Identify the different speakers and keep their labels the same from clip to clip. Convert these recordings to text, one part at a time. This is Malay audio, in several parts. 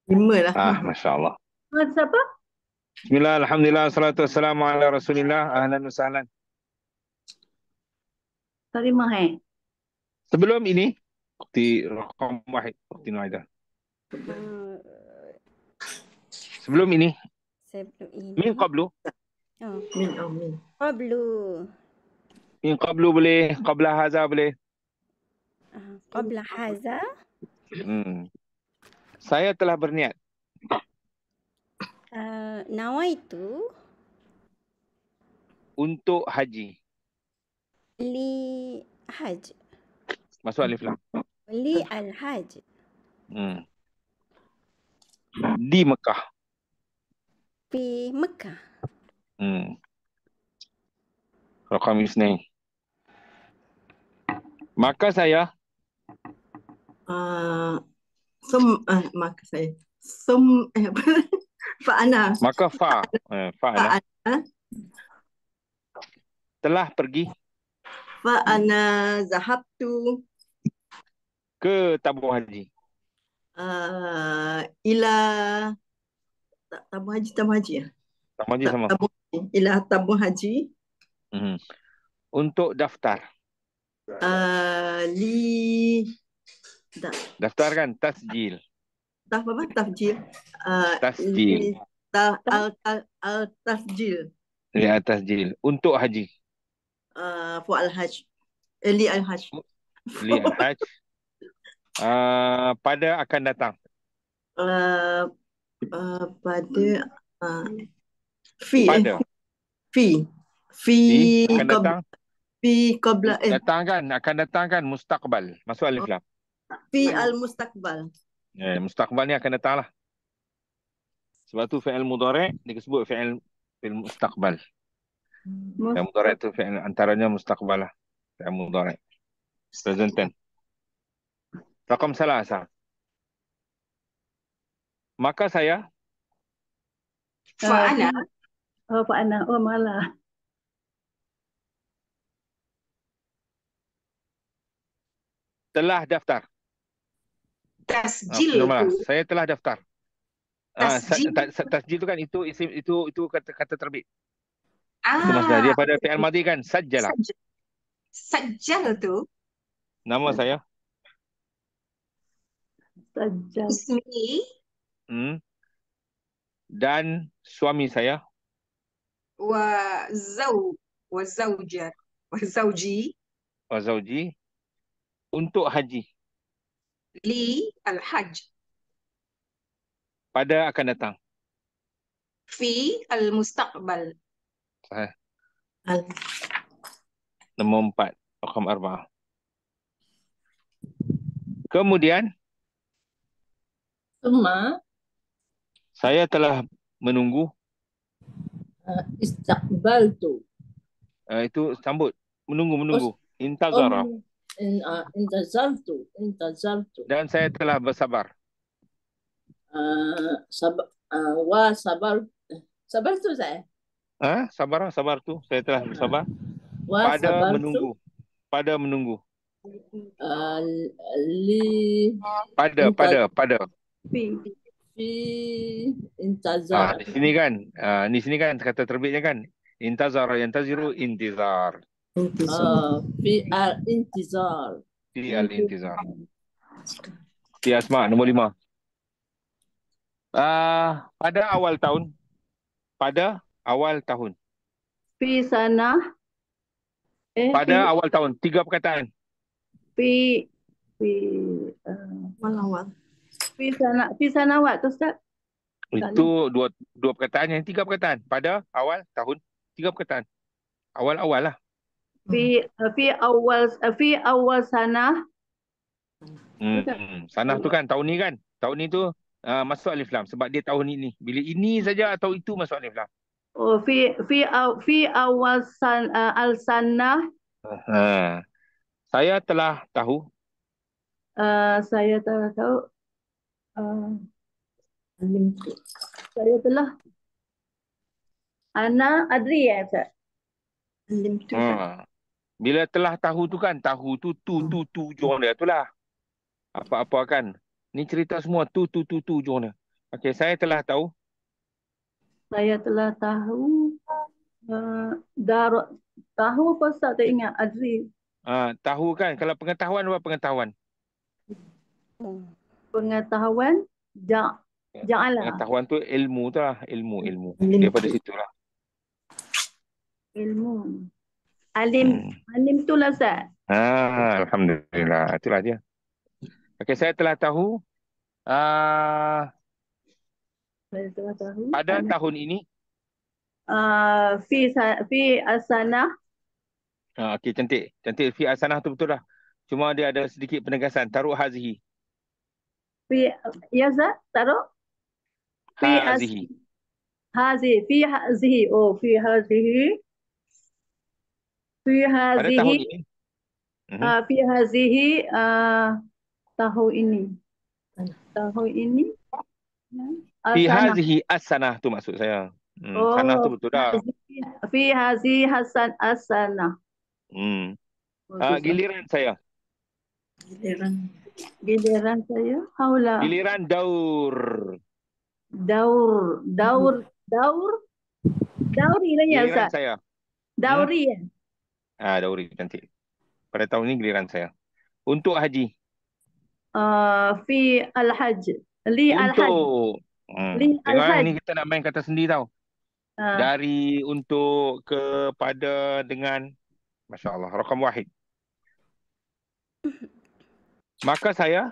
Speaker 1: 5 lah.
Speaker 2: Masya Allah.
Speaker 1: Siapa?
Speaker 2: Bismillah, Alhamdulillah, salatu wassalamu ala rasulillah, ahlan wa sahlan.
Speaker 1: Karimah
Speaker 2: Sebelum ini, Ukti Rakam Wahid, Ukti Nuaidah.
Speaker 3: Uh,
Speaker 2: Sebelum ini,
Speaker 3: sebelum
Speaker 2: min
Speaker 3: ini.
Speaker 2: qablu.
Speaker 3: Oh,
Speaker 1: Min.
Speaker 3: qablu.
Speaker 2: Min qablu boleh, qabla haza boleh.
Speaker 3: Qabla haza.
Speaker 2: Saya telah berniat.
Speaker 3: Nawaitu.
Speaker 2: Untuk haji.
Speaker 3: Li haj.
Speaker 2: Masuk alif lam.
Speaker 3: Li al-haj.
Speaker 2: Di Mekah.
Speaker 3: Fi Mekah.
Speaker 2: Rakam isnain. Maka saya
Speaker 1: maka saya fa'ana
Speaker 2: maka fa'ana telah pergi
Speaker 1: fa'ana zahabtu
Speaker 2: ke tabung haji.
Speaker 1: Ila tabung haji ya?
Speaker 2: Tabung haji sama.
Speaker 1: Ila tabung haji.
Speaker 2: Untuk daftar. Daftar kan? Tasjil.
Speaker 1: Tafjil.
Speaker 2: Tasjil.
Speaker 1: Tasjil.
Speaker 2: Ya, tasjil. Untuk haji.
Speaker 1: Fu'al haj. Li al-haj.
Speaker 2: Li al-haj. Pada akan datang.
Speaker 1: Pada
Speaker 2: Pada. Akan datang.
Speaker 1: Qabla
Speaker 2: datang kan, akan datang kan, mustaqbal. Masuk alif lam.
Speaker 1: Fi al-mustaqbal.
Speaker 2: Mustaqbal ni akan datang lah. Sebab tu fi'il mudhari' disebut fi'il mustaqbal. Fi'il mudhari' tu fi'il antaranya mustaqbal lah. Fi'il mudhari'. Present tense. Rakam salasa. Maka saya
Speaker 1: Fa'ana. Fa'ana. Malah.
Speaker 2: telah daftar.
Speaker 1: Tasjil
Speaker 2: saya telah daftar. Tasjil tu kan itu kata terbit. Itu maksudnya dia pada fi'il madhi kan, sajjala.
Speaker 1: Sajjal tu
Speaker 2: Nama saya
Speaker 1: Sajjal. Ismi.
Speaker 2: Dan suami saya
Speaker 1: Wa zawji
Speaker 2: untuk haji.
Speaker 1: Li al-hajj.
Speaker 2: Pada akan datang.
Speaker 1: Fi al-mustaqbal.
Speaker 2: Sahih. Nombor 4. Rakam 4. Kemudian saya telah menunggu.
Speaker 4: Istaqbaltu.
Speaker 2: Itu sambut. Menunggu. Intazara.
Speaker 4: Intazartu.
Speaker 2: Dan saya telah bersabar.
Speaker 4: Sabar tu saya.
Speaker 2: Sabar tu. Saya telah bersabar. Pada menunggu. Pada.
Speaker 4: Fi intazar.
Speaker 2: Di sini kan kata terbitnya kan. Intazara yantaziru intizar.
Speaker 4: Fi al-intizar.
Speaker 2: Fi asma nombor 5. Pada awal tahun.
Speaker 1: Fi sana.
Speaker 2: Pada awal tahun. 3 perkataan.
Speaker 1: Malawal. Fi sanawat tu Ustaz.
Speaker 2: Itu dua perkataan, yang 3 perkataan. Pada awal tahun, 3 perkataan. Awal-awal lah.
Speaker 1: Fi awal sana.
Speaker 2: Sanah tu kan tahun ni kan. Tahun ni tu masuk alif lam sebab dia tahun ini. Bila ini saja atau itu masuk alif lam.
Speaker 1: Fi awal al-sanah.
Speaker 2: Saya telah tahu.
Speaker 1: Saya telah Ana adri ya Ustaz.
Speaker 2: Bila telah tahu tu kan, tahu tu ujung dia tu lah. Apa-apa kan. Ni cerita semua tu ujung dia. Okey, saya telah tahu.
Speaker 1: Saya telah tahu. Tahu apa tak ingat? Adri.
Speaker 2: Tahu kan, kalau pengetahuan apa pengetahuan?
Speaker 1: Pengetahuan. Ja'ala.
Speaker 2: Pengetahuan tu ilmu tu lah, ilmu. Daripada situlah.
Speaker 1: Ilmu. Alim tu lah Ustaz.
Speaker 2: Alhamdulillah, itulah dia. Okey, saya telah tahu
Speaker 1: Saya telah tahu.
Speaker 2: pada tahun ini.
Speaker 1: Fi asanah.
Speaker 2: Okey, cantik. Cantik, fi asanah tu betul dah. Cuma dia ada sedikit penegasan. Taruh hazihi.
Speaker 1: Ya Ustaz, taruh.
Speaker 2: Hazihi.
Speaker 1: Fi hazihi. Oh, fi hazihi. Fi
Speaker 2: Pada tahun
Speaker 1: hazihi.
Speaker 2: ini.
Speaker 1: Fi hazihi. Tahu ini. Tahu ini.
Speaker 2: Fi
Speaker 1: Asanah.
Speaker 2: hazihi as-sanah tu maksud saya.
Speaker 1: Oh,
Speaker 2: Sanah tu betul dah.
Speaker 1: Fi hazihi asanah.
Speaker 2: Giliran saya.
Speaker 1: Giliran saya. Haula.
Speaker 2: Giliran daur.
Speaker 1: Dauri lah ya
Speaker 2: Giliran
Speaker 1: Ustaz.
Speaker 2: saya.
Speaker 1: Dauri ya.
Speaker 2: Dauri, cantik. Pada tahun ini giliran saya. Untuk haji.
Speaker 1: Fi al-hajj. Li al-hajj. Li
Speaker 2: Tengok
Speaker 1: al-hajj.
Speaker 2: ini kita nak main kata sendi tau. Dari, untuk, kepada, dengan. Masya Allah. Rakam wahid. Maka saya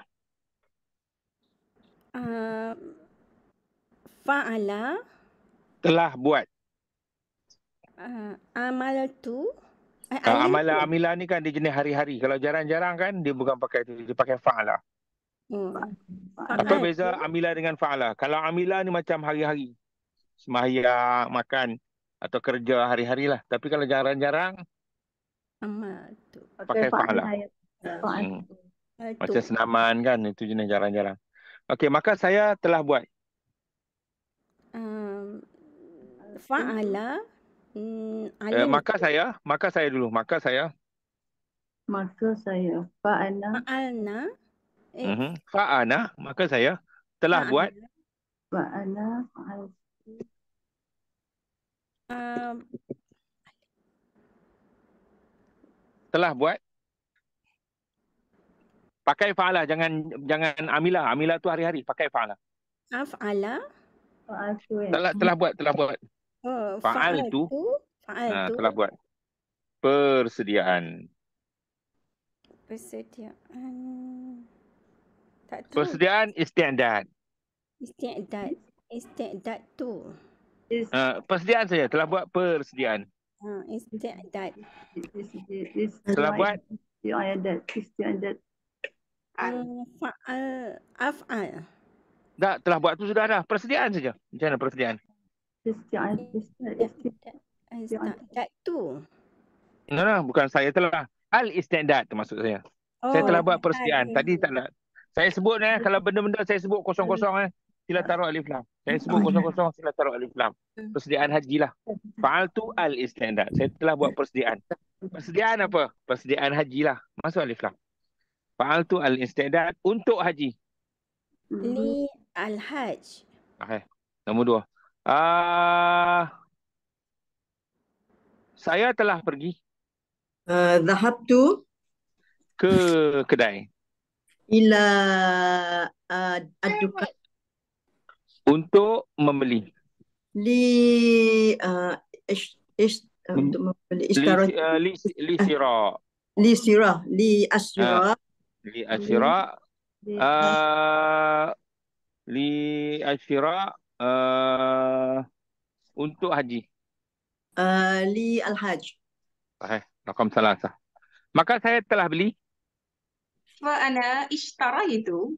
Speaker 3: Fa'ala.
Speaker 2: telah buat.
Speaker 3: Amal tu.
Speaker 2: Amila ni kan dia jenis hari-hari. Kalau jarang-jarang kan dia bukan pakai tu, dia pakai fa'ala. Apa beza amila dengan fa'ala? Kalau amila ni macam hari-hari. Sembahyang, makan atau kerja hari-hari lah. Tapi kalau jarang-jarang
Speaker 3: Amal tu.
Speaker 2: pakai fa'ala. Macam senaman kan, itu jenis jarang-jarang. Okey, maka saya telah buat.
Speaker 3: Fa'ala.
Speaker 2: Maka saya dulu. Maka saya.
Speaker 3: Fa'alna.
Speaker 2: Fa'ana, maka saya telah buat.
Speaker 1: Fa'ana.
Speaker 2: Telah buat. Pakai fa'ala, jangan amila. Amila tu hari-hari, pakai fa'ala.
Speaker 3: Af'ala.
Speaker 2: Telah buat. Fa'al tu. Telah buat. Persediaan.
Speaker 3: Tak tahu.
Speaker 2: Persediaan isti'dad.
Speaker 3: Isti'dad tu.
Speaker 2: Persediaan saja, telah buat persediaan.
Speaker 3: Isti'dad.
Speaker 2: Telah buat.
Speaker 1: Isti'dad.
Speaker 3: Fa'al. Af'al.
Speaker 2: Tak, telah buat tu sudah dah. Persediaan saja. Macam mana persediaan?
Speaker 3: Isti'dad tu.
Speaker 2: Bukan saya telah. Al-isti'dad tu maksud saya. Saya telah buat persediaan. Tadi tak nak. Saya sebut kalau benda-benda saya sebut kosong-kosong sila taruh alif lam. Saya sebut kosong-kosong, sila taruh alif lam. Persediaan haji lah. Fa'al tu al-isti'dad. Saya telah buat persediaan. Persediaan apa? Persediaan haji lah. Masuk alif lam. Fa'al tu al-isti'dad untuk haji.
Speaker 3: Li al-hajj.
Speaker 2: Nombor 2. Saya telah pergi.
Speaker 5: Dhahabtu
Speaker 2: ke kedai.
Speaker 5: Ila ad-dukan.
Speaker 2: Untuk membeli.
Speaker 5: Untuk membeli isyarat.
Speaker 2: Li sira.
Speaker 5: Li sirah. Li asyira.
Speaker 2: Li asyira. Li asyira. Untuk haji.
Speaker 5: Li al-hajj.
Speaker 2: Rakam salasah. Maka saya telah beli.
Speaker 6: Fa'ana ishtaraitu.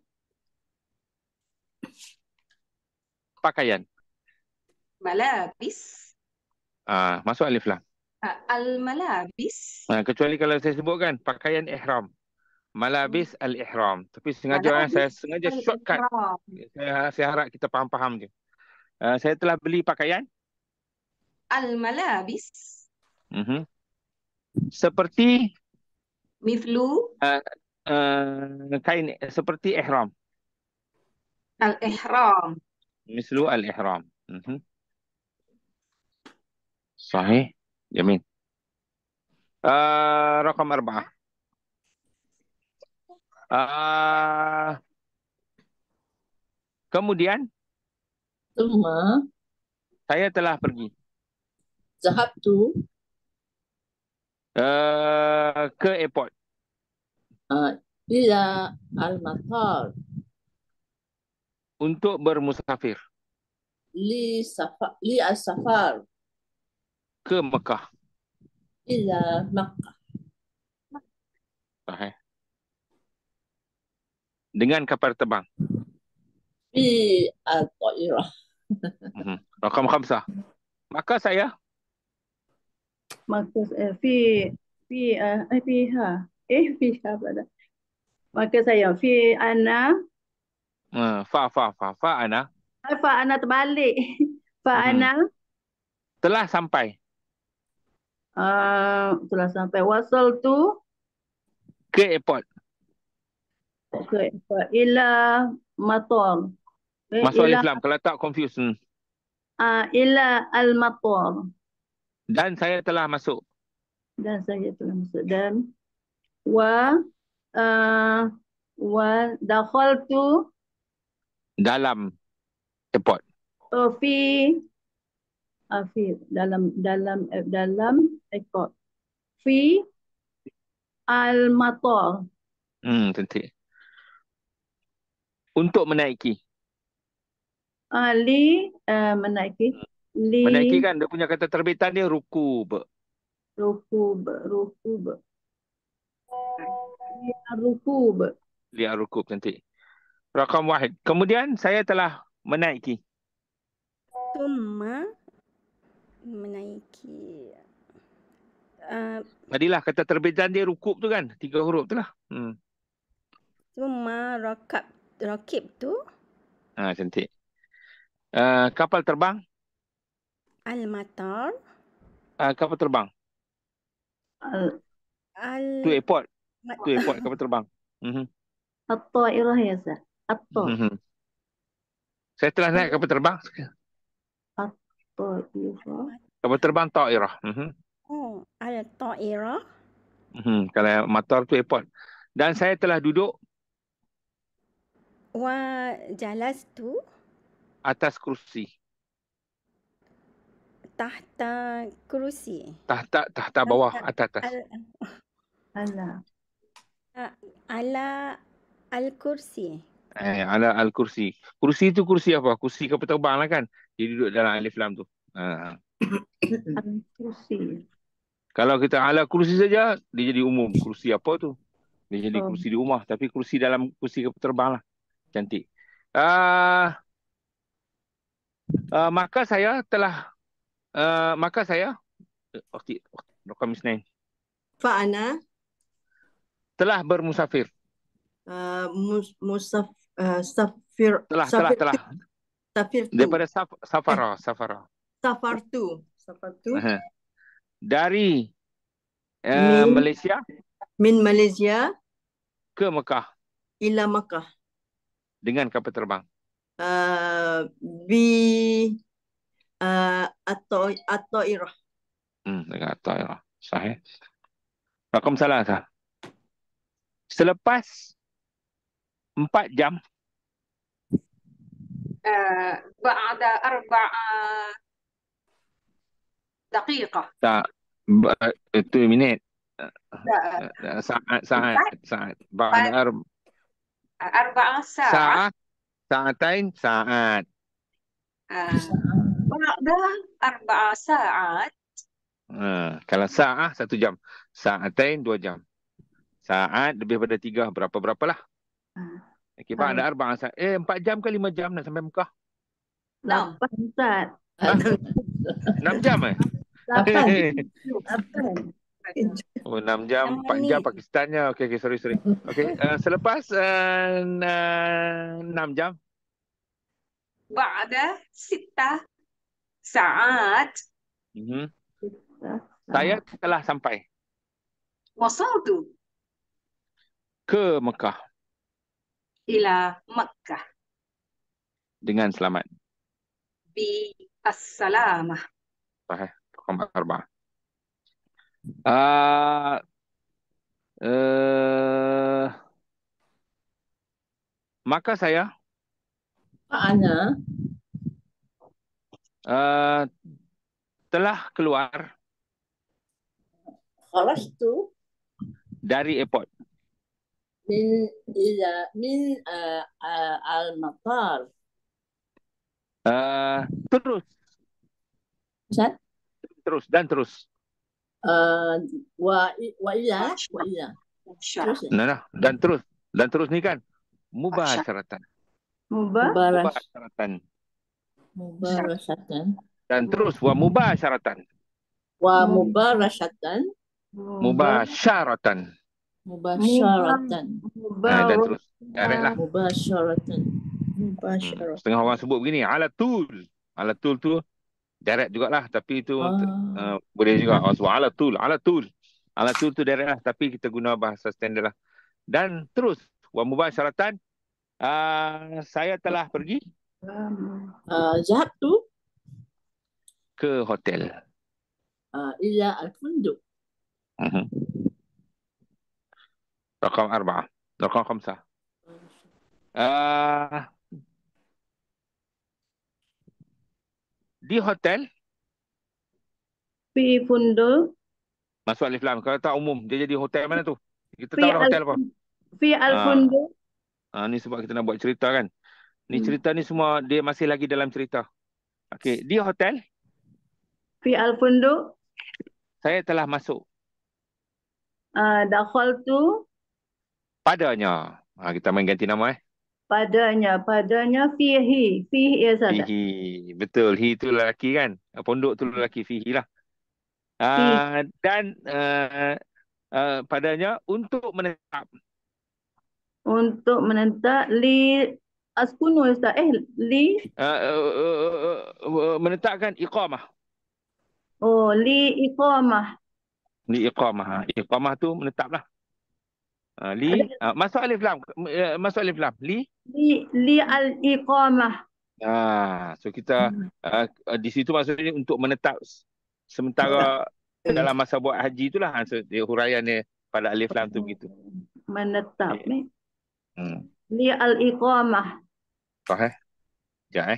Speaker 2: Pakaian.
Speaker 6: Malabis.
Speaker 2: Masuk alif lam.
Speaker 6: Al-malabis.
Speaker 2: Kecuali kalau saya sebutkan pakaian ihram. Malabis al-ihram. Tapi sengaja saya sengaja shortcut. Saya harap kita faham-faham je. Saya telah beli pakaian.
Speaker 6: Al-malabis.
Speaker 2: Seperti
Speaker 6: mithlu
Speaker 2: kain seperti ihram.
Speaker 6: Al-ihram.
Speaker 2: Mislu al-ihram. Sahih. Jamil. Rakam 4. Kemudian
Speaker 4: ثم
Speaker 2: saya telah pergi
Speaker 4: ذهبت
Speaker 2: ke airport
Speaker 4: إلى المطار
Speaker 2: untuk bermusafir
Speaker 4: للسفر
Speaker 2: ke Mekah.
Speaker 4: إلى مكة
Speaker 2: Sahih. Dengan kapal terbang.
Speaker 4: في الطائرة.
Speaker 2: Rakam 5. Maka saya
Speaker 1: فيها pada. Maka saya ana ana terbalik. Ana
Speaker 2: telah sampai
Speaker 1: telah sampai wasal tu
Speaker 2: ke airport.
Speaker 1: ke ila matar.
Speaker 2: Masuk alif lam kalau tak confuse.
Speaker 1: Ila al-matar.
Speaker 2: Dan saya telah masuk.
Speaker 1: Dan dakhaltu
Speaker 2: Dalam airport.
Speaker 1: fi dalam airport. Fi al-matar.
Speaker 2: Cantik. Untuk menaiki.
Speaker 1: Menaiki.
Speaker 2: Menaiki kan dia punya kata terbitan dia rukub.
Speaker 1: Rukub.
Speaker 2: Lihat rukub cantik. Rakam 1. Kemudian saya telah menaiki.
Speaker 3: ثم menaiki.
Speaker 2: Tadilah kata terbitan dia rukub tu kan. 3 huruf tu lah.
Speaker 3: ثم ركبت
Speaker 2: Cantik. Kapal terbang.
Speaker 3: المطار
Speaker 2: Kapal terbang. Tu airport. Kapal terbang.
Speaker 1: At-ta'irah ya Sah. At-ta'irah.
Speaker 2: Saya telah naik kapal terbang. Kapal terbang ta'irah.
Speaker 3: الطائرة
Speaker 2: Kalau matar tu airport. Dan saya telah duduk
Speaker 3: وجلست
Speaker 2: atas kursi.
Speaker 3: تحت كرسي
Speaker 2: Tahta bawah, atas.
Speaker 3: على الكرسي.
Speaker 2: Ala al-kursi. Kursi tu kursi apa? Kursi kapal terbang lah kan. Dia duduk dalam alif lam tu.
Speaker 1: Kursi.
Speaker 2: Kalau kita ala kursi saja, dia jadi umum. Kursi apa tu? Dia jadi kursi di rumah. Tapi kursi dalam kursi kapal terbang lah. Cantik. Maka saya Rakam 2.
Speaker 5: فأنا
Speaker 2: telah bermusafir.
Speaker 5: سافرت
Speaker 2: Daripada safara.
Speaker 5: سافرت
Speaker 2: Dari Malaysia
Speaker 5: من ماليزيا
Speaker 2: ke Mekah
Speaker 5: إلى مكة
Speaker 2: dengan kapal terbang.
Speaker 5: الطائرة.
Speaker 2: Dengan ta'irah. Sahih. Rakam 3. Selepas 4 jam
Speaker 6: بعد 4 دقيقة.
Speaker 2: tak itu minit. Saat. Ba'da
Speaker 6: 4 ساعة.
Speaker 2: Sa'atain saat.
Speaker 6: بعد 4 ساعات.
Speaker 2: Kalau sa'ah 1 jam. Sa'atain 2 jam. Saat lebih pada 3 berapalah. Okey, ba'da 4 saat. 4 jam ke 5 jam nak sampai Mekah?
Speaker 1: 8 Ustaz.
Speaker 2: 6 jam
Speaker 1: 8.
Speaker 2: 6 jam, 4 jam Pakistannya. Okey, sorry. Okey, selepas 6 jam.
Speaker 6: بعد 6 ساعات.
Speaker 2: Saya telah sampai
Speaker 6: وصلت
Speaker 2: ke Mekah
Speaker 6: إلى مكة
Speaker 2: dengan selamat.
Speaker 6: بالسلامة.
Speaker 2: صحيح. رقم 4. آه آه maka saya
Speaker 4: فأنا
Speaker 2: telah keluar
Speaker 4: خرجت
Speaker 2: dari airport.
Speaker 4: من المطار.
Speaker 2: Terus
Speaker 4: Ustaz?
Speaker 2: terus dan terus.
Speaker 4: وإلى terus ya?
Speaker 2: Nah, dan terus ni kan mubasharatan. Mubasharatan.
Speaker 4: مباشرة
Speaker 2: Dan terus wa mubasharatan.
Speaker 4: ومباشرة
Speaker 2: Mubasharatan. Dan terus. Direct lah.
Speaker 4: مباشرة
Speaker 2: Setengah orang sebut begini, ala tul. Ala tul tu direct jugalah, tapi itu boleh juga. So, ala tul. Ala tul tu direct lah, tapi kita guna bahasa standard lah. Dan terus wa mubasharatan, saya telah pergi
Speaker 4: ذهبت
Speaker 2: ke hotel.
Speaker 4: إلى الفندق.
Speaker 2: Rakam 4. Rakam 5. Di hotel,
Speaker 1: في فندق
Speaker 2: masuk alif lam. Kalau tak umum, dia jadi hotel mana tu? Kita
Speaker 1: في
Speaker 2: tahu dah hotel apa.
Speaker 1: في الفندق
Speaker 2: Ni sebab kita nak buat cerita kan. Ni cerita ni semua dia masih lagi dalam cerita. Okey, di hotel
Speaker 1: في الفندق
Speaker 2: saya telah masuk
Speaker 1: دخلت
Speaker 2: padanya. Kita main ganti nama
Speaker 1: padanya fihi ya Ustaz.
Speaker 2: Fihi. Betul. Hi tu lelaki kan. Pondok tu lelaki. Fihi lah. Dan padanya untuk menetap.
Speaker 1: Li askunu Ustaz. Li
Speaker 2: Menetapkan iqamah.
Speaker 1: li iqamah.
Speaker 2: Li iqamah. Iqamah tu menetap lah. Masuk alif lam. Masuk alif lam.
Speaker 1: Li al iqamah.
Speaker 2: So kita di situ maksudnya untuk menetap sementara dalam masa buat haji itulah huraiannya pada alif lam tu begitu.
Speaker 1: Menetap ni. Li al iqamah.
Speaker 2: Sahih. Ya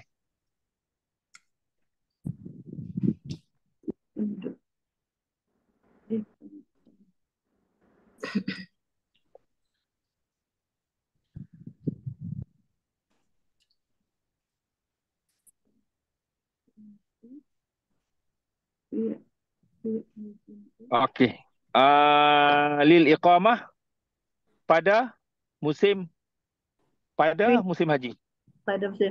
Speaker 2: Okey. Lil iqamah pada musim haji.
Speaker 1: Pada musim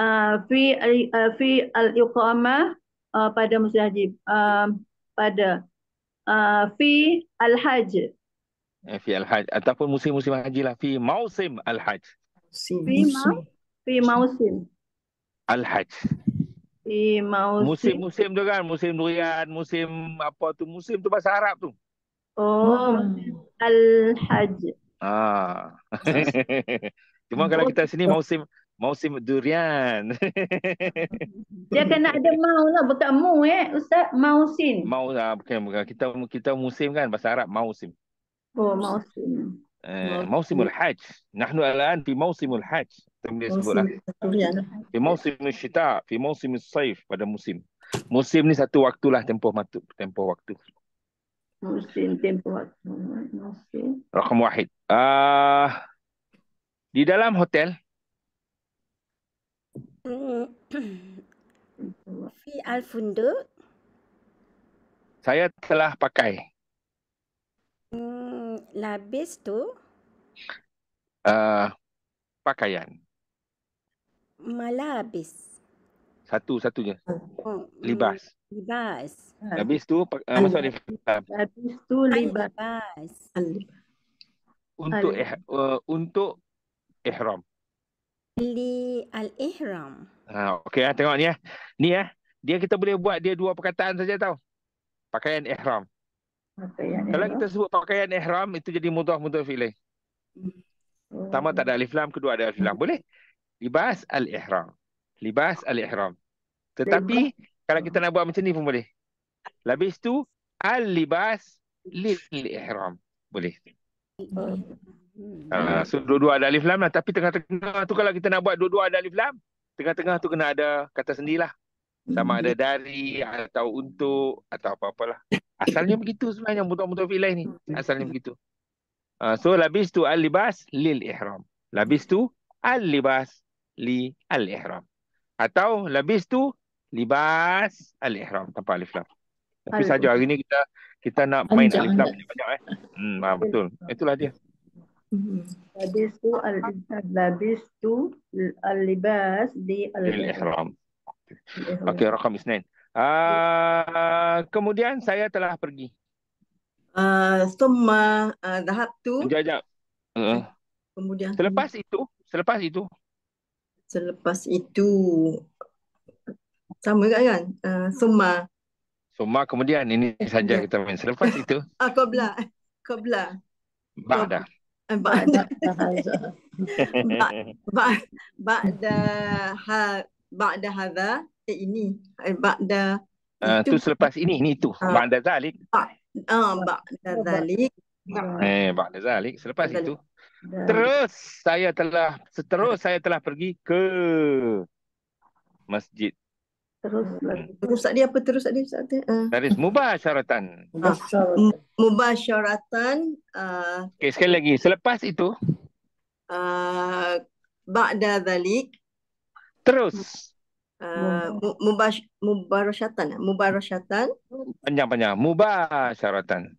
Speaker 1: fi al iqamah pada musim haji. Pada fi al hajj.
Speaker 2: Fi al hajj ataupun musim-musim haji lah. Fi mausim al hajj.
Speaker 1: Fi mausim
Speaker 2: al hajj.
Speaker 1: Fi mausim.
Speaker 2: Musim tu kan, musim durian, musim apa tu, musim tu bahasa Arab tu.
Speaker 1: Musim al-hajj.
Speaker 2: Cuma kalau kita sini musim durian.
Speaker 1: Dia kena ada mau lah, bukan mu Ustaz, mausin.
Speaker 2: Mau bukan. Kita musim kan, bahasa Arab mausim.
Speaker 1: Mausim.
Speaker 2: Mausimul hajj. Nahnu al'an fi mausimul hajj. Boleh sebutlah. Fi mausimul syita, fi mausimul saif, pada musim. Musim ni satu waktulah, tempoh waktu.
Speaker 1: Musim, tempoh waktu. Musim.
Speaker 2: Rakam 1. Di dalam hotel
Speaker 3: fi al-funduk
Speaker 2: saya telah pakai
Speaker 3: labis tu
Speaker 2: pakaian.
Speaker 3: Malabis.
Speaker 2: Satu-satunya. Libas. Habis tu masuk alif lam.
Speaker 1: Habis tu libas.
Speaker 2: Untuk ihram.
Speaker 3: Li al-ihram.
Speaker 2: Okey, tengok ni Ni dia kita boleh buat dia dua perkataan saja tau. Pakaian ihram. Kalau kita sebut pakaian ihram, itu jadi mudhaf ilaih. Pertama tak ada alif lam, kedua ada alif lam. Boleh? Libas al-ihram. Libas al-ihram. Tetapi kalau kita nak buat macam ni pun boleh. Labistu al-libas lil-ihram. Boleh. So dua-dua ada alif lam lah. Tapi tengah-tengah tu kalau kita nak buat dua-dua ada alif lam, tengah-tengah tu kena ada kata sendilah. Sama ada dari atau untuk atau apa-apalah. Asalnya begitu sebenarnya mudhaf ilaih ni. Asalnya begitu. So labistu al-libas lil-ihram. Labistu al-libas li-al-ihram. Atau labistu libas al-ihram tanpa alif lam. Tapi saja hari ni kita nak main alif lam banyak. Betul. Itulah dia.
Speaker 1: Labistu al-libas di
Speaker 2: Al-ihram. Okey, rakam isnain. Kemudian saya telah pergi.
Speaker 5: Summa dhahabtu.
Speaker 2: Sekejap.
Speaker 5: Kemudian
Speaker 2: Selepas itu
Speaker 5: sama kan? Summa
Speaker 2: kemudian ini saja kita main. Selepas itu
Speaker 5: qabla
Speaker 2: ba'da.
Speaker 5: ba'da ba'da hadha ini ba'da
Speaker 2: Tu selepas ini itu. Ba'da zalik.
Speaker 5: ba'da zalik
Speaker 2: Ba'da zalik selepas itu. Terus saya telah pergi ke masjid.
Speaker 5: terus tadi apa terus tadi
Speaker 2: Dari mubasyaratan.
Speaker 5: mubasyaratan
Speaker 2: Okey, sekali lagi. Selepas itu
Speaker 5: ba'da zalik
Speaker 2: terus
Speaker 5: mubasyaratan
Speaker 2: panjang-panjang mubasyaratan.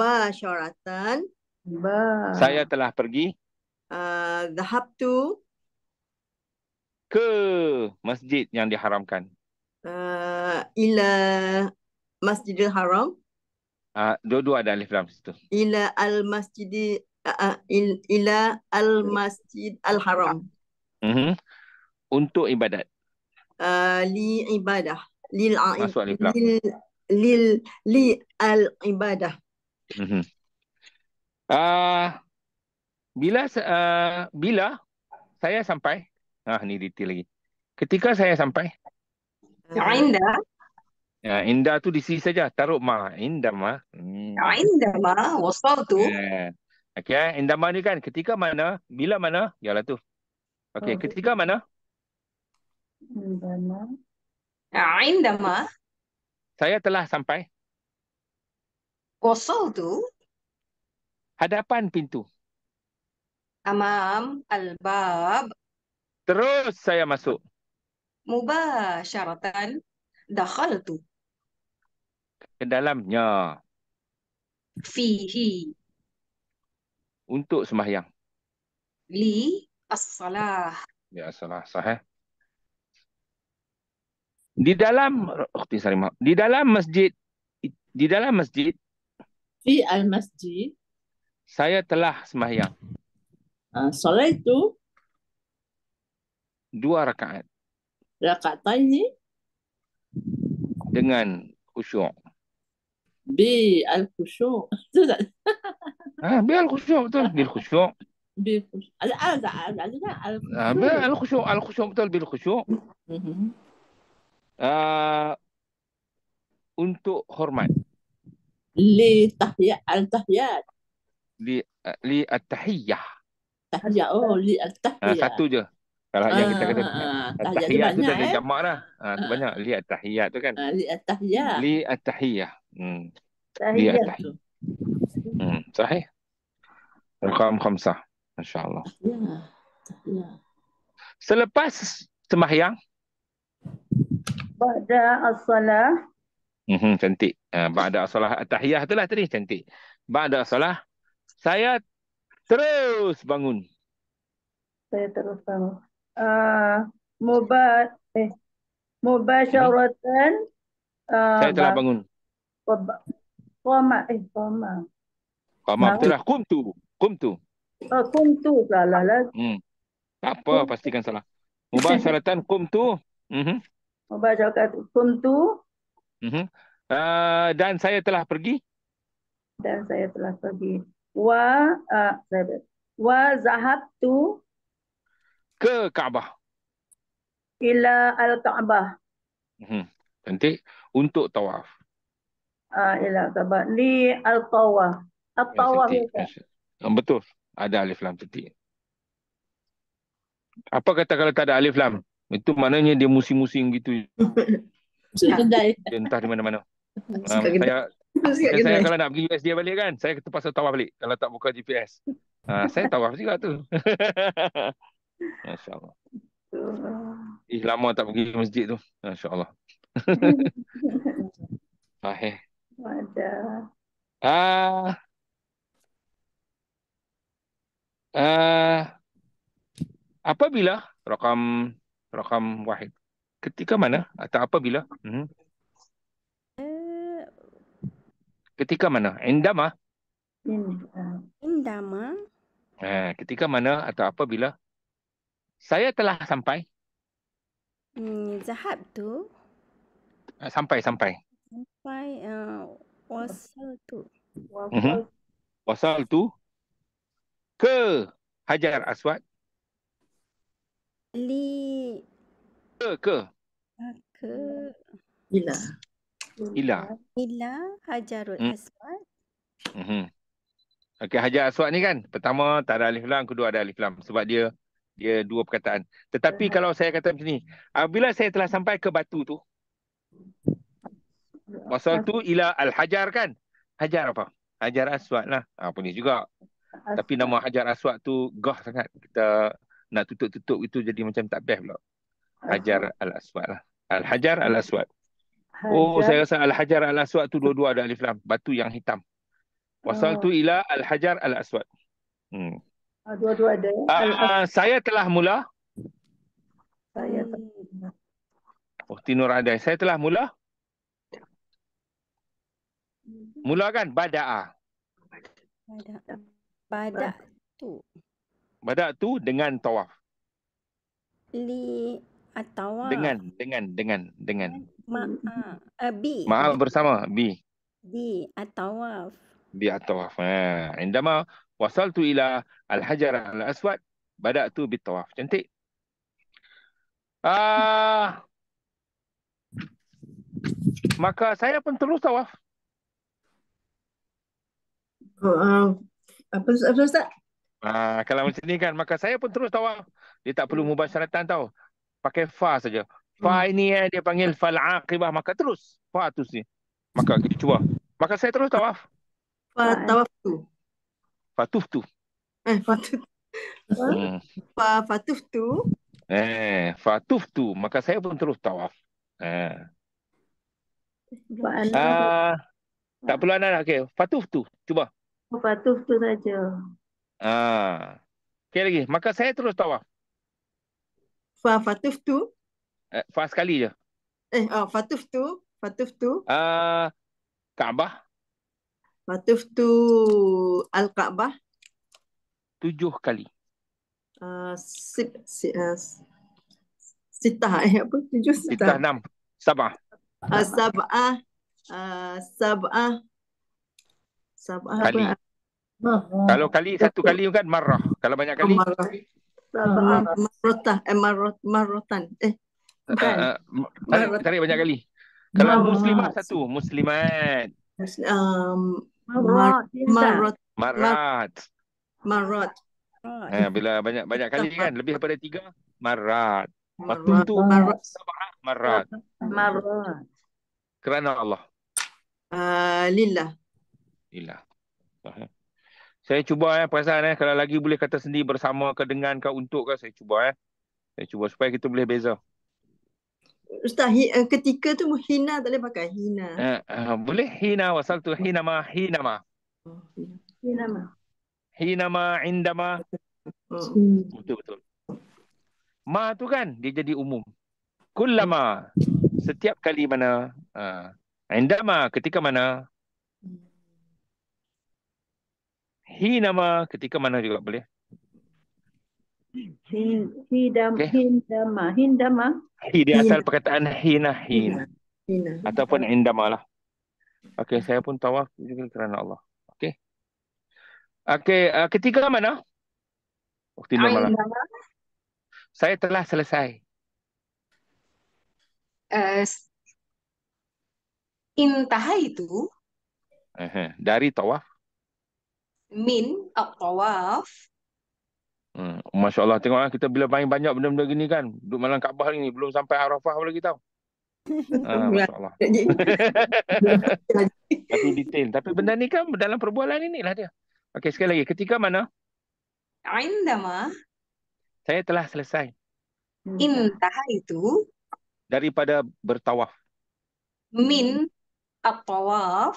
Speaker 2: Saya telah pergi
Speaker 5: dhahabtu
Speaker 2: ke masjid yang diharamkan.
Speaker 5: ila Masjidil Haram
Speaker 2: Dua-dua ada alif lam situ.
Speaker 5: ila al-masjid al-haram
Speaker 2: Untuk ibadat.
Speaker 5: li ibadah
Speaker 2: Masuk alif lam.
Speaker 5: li al-ibadah
Speaker 2: Bila saya sampai, ni detail lagi. Ketika saya sampai, indah tu di sini saja, taruh indama.
Speaker 6: عندما وصلت
Speaker 2: Okey, indama ni kan ketika mana, bila mana, yalah tu. Okey, ketika mana?
Speaker 6: عندما
Speaker 2: Saya telah sampai
Speaker 6: وصلت
Speaker 2: hadapan pintu.
Speaker 6: أمام الباب
Speaker 2: Terus saya masuk.
Speaker 6: مباشرة دخلت
Speaker 2: Ke dalamnya
Speaker 6: فيه
Speaker 2: untuk sembahyang.
Speaker 6: للصلاة
Speaker 2: Ya, salah, sahih. Di dalam masjid
Speaker 4: في المسجد
Speaker 2: saya telah sembahyang
Speaker 4: صليت
Speaker 2: 2 rakaat
Speaker 4: ركعتين
Speaker 2: dengan khusyuk.
Speaker 4: بالخشوع
Speaker 2: Bil khusyuk betul, bil khusyuk.
Speaker 4: بالخشوع
Speaker 2: Bil khusyuk betul, bil khusyuk. Untuk hormat.
Speaker 4: التحيات
Speaker 2: Li at-tahiyyah.
Speaker 4: تحية للتحية
Speaker 2: Satu je. Kalau yang kita kata
Speaker 4: tahiyat
Speaker 2: at-tahiyyah tu
Speaker 4: banyak,
Speaker 2: dah ada jamak dah. Tu banyak. Li at-tahiyyah tu kan.
Speaker 4: للتحية
Speaker 2: Li at-tahiyyah. Li at-tahiyyah. Sahih. Rakam 5. Masya-Allah.
Speaker 4: تحية
Speaker 2: Selepas sembahyang,
Speaker 1: ba'da as-salah
Speaker 2: cantik. Ba'da as-salah at-tahiyyah itulah tadi cantik. Ba'da as-salah saya terus bangun.
Speaker 1: saya terus bangun. Mubasyaratan
Speaker 2: Saya telah bangun.
Speaker 1: qama
Speaker 2: Betul lah. Qumtu.
Speaker 1: kuntu salah lagi.
Speaker 2: Tak apa, pastikan salah. Mubasyaratan qumtu.
Speaker 1: Mubasyaratan kuntu
Speaker 2: Dan saya telah pergi
Speaker 1: wa zahabtu
Speaker 2: ke Kaabah.
Speaker 1: ila al-Ka'bah
Speaker 2: Cantik. Untuk tawaf.
Speaker 1: Ialah sabar. Li al-tawaf. Al-tawaf
Speaker 2: Cantik.
Speaker 1: Ustaz.
Speaker 2: Betul. Ada alif lam, cantik. Apa kata kalau tak ada alif lam? Itu maknanya dia musing-musing gitu.
Speaker 4: Sudah kedai.
Speaker 2: Dia entah di mana-mana.
Speaker 5: Suka kedai. Suka
Speaker 2: Saya
Speaker 5: kedai.
Speaker 2: kalau nak pergi US dia balik kan, saya terpaksa tawaf balik. Kalau tak buka GPS. Saya tawaf juga tu. Masya Allah. Lama tak pergi masjid tu. Masya Allah. Sahih.
Speaker 1: Ada.
Speaker 2: Ah, apabila rakam wahid. Ketika mana atau apabila? Ketika mana? Indama.
Speaker 3: Indama.
Speaker 2: Ketika mana atau apabila saya telah sampai.
Speaker 3: Zahabtu.
Speaker 2: Sampai.
Speaker 3: Sampai. Wasaltu.
Speaker 2: Wasal tu ke Hajar Aswad.
Speaker 3: Li.
Speaker 2: Ke.
Speaker 5: Ila.
Speaker 3: Ila Hajarul Aswad.
Speaker 2: Okey, Hajar Aswad ni kan, pertama tak ada alif lam, kedua ada alif lam sebab dia dua perkataan. Tetapi kalau saya kata macam ni, apabila saya telah sampai ke batu tu, wasal tu ila al-hajar kan? Hajar apa? Hajar Aswad lah. Apa ni juga. Tapi nama Hajar Aswad tu gah sangat. Kita nak tutup-tutup itu jadi macam tak best pula. Hajar al-Aswad lah. Al-Hajar al-Aswad. Oh, saya rasa al-Hajar al-Aswad tu dua-dua ada alif lam. Batu yang hitam. Wasal tu ila al-Hajar al-Aswad.
Speaker 1: Dua-dua ada ya.
Speaker 2: Saya telah mula.
Speaker 1: Saya
Speaker 2: Ukhti Nur Adai. Saya telah mula. Mula kan? Bada'a. Badak tu dengan tawaf.
Speaker 3: Li atawaf.
Speaker 2: Dengan.
Speaker 3: Bi.
Speaker 2: Maaf bersama. Bi
Speaker 3: atawaf.
Speaker 2: Bi at-tawaf. Indama wasaltu ila al-Hajar al-Aswad. Badak tu bi tawaf. Cantik. Maka saya pun terus tawaf.
Speaker 5: Apa Ustaz?
Speaker 2: Kalau macam ni kan, maka saya pun terus tawaf. Dia tak perlu mubasyaratan tau. Pakai fa saja. Fa ini dia panggil fal aqibah, maka terus fa tu ni. Maka kita cuba. Maka saya terus tawaf.
Speaker 5: Tawaf tu.
Speaker 2: Fatuf tu.
Speaker 5: Fatuf. Fatuf tu.
Speaker 2: Fatuf tu. Maka saya pun terus tawaf. Tak perlu anak. Okey, fatuf tu. Cuba.
Speaker 1: Fatuf tu saja.
Speaker 2: Okey lagi. Maka saya terus tawaf.
Speaker 5: Fatuf tu.
Speaker 2: Fa sekali je.
Speaker 5: Fatuf tu.
Speaker 2: Kaabah.
Speaker 5: Fatuf tu Al-Kaabah.
Speaker 2: 7 kali.
Speaker 5: Sitah apa? 7
Speaker 2: Sitah 6. Sabah.
Speaker 5: Sabah
Speaker 2: Kali.
Speaker 5: apa?
Speaker 2: Kalau kali satu kali kan marrah. Kalau banyak kali
Speaker 5: Marrotan.
Speaker 2: tarik banyak kali. Kalau muslimah satu, muslimat. Marat. Bila banyak kali kan, lebih daripada 3 marat. Waktu tu marat. Kerana Allah.
Speaker 5: Lillah.
Speaker 2: Saya cuba perasaan kalau lagi boleh kata sendiri, bersama ke, dengan ke, untuk ke, saya cuba Saya cuba supaya kita boleh beza.
Speaker 5: Ustaz, ketika tu hina tak boleh pakai hina.
Speaker 2: Boleh hina, wasal tu hinama. Hinama indama. Betul. Ma tu kan dia jadi umum. Kullama, setiap kali mana. Indama, ketika mana. Hinama, ketika mana juga boleh.
Speaker 1: Hindama.
Speaker 2: Dia asal perkataan hin. Ataupun indama lah. Okey, saya pun tawaf juga kerana Allah. Okey, ketiga mana? Waktu normal. Saya telah selesai.
Speaker 6: eh, intahaitu
Speaker 2: Dari tawaf.
Speaker 6: min at-tawaf.
Speaker 2: Masya Allah, tengoklah kita bila main banyak benda-benda gini kan. Duduk malam Kaabah ni, belum sampai Arafah lagi tau. Masya Allah. Satu detail. Tapi benda ni kan dalam perbualan inilah dia. Okey, sekali lagi. Ketika mana
Speaker 6: Indama
Speaker 2: saya telah selesai
Speaker 6: intahaitu
Speaker 2: daripada bertawaf.
Speaker 6: min at-tawaf.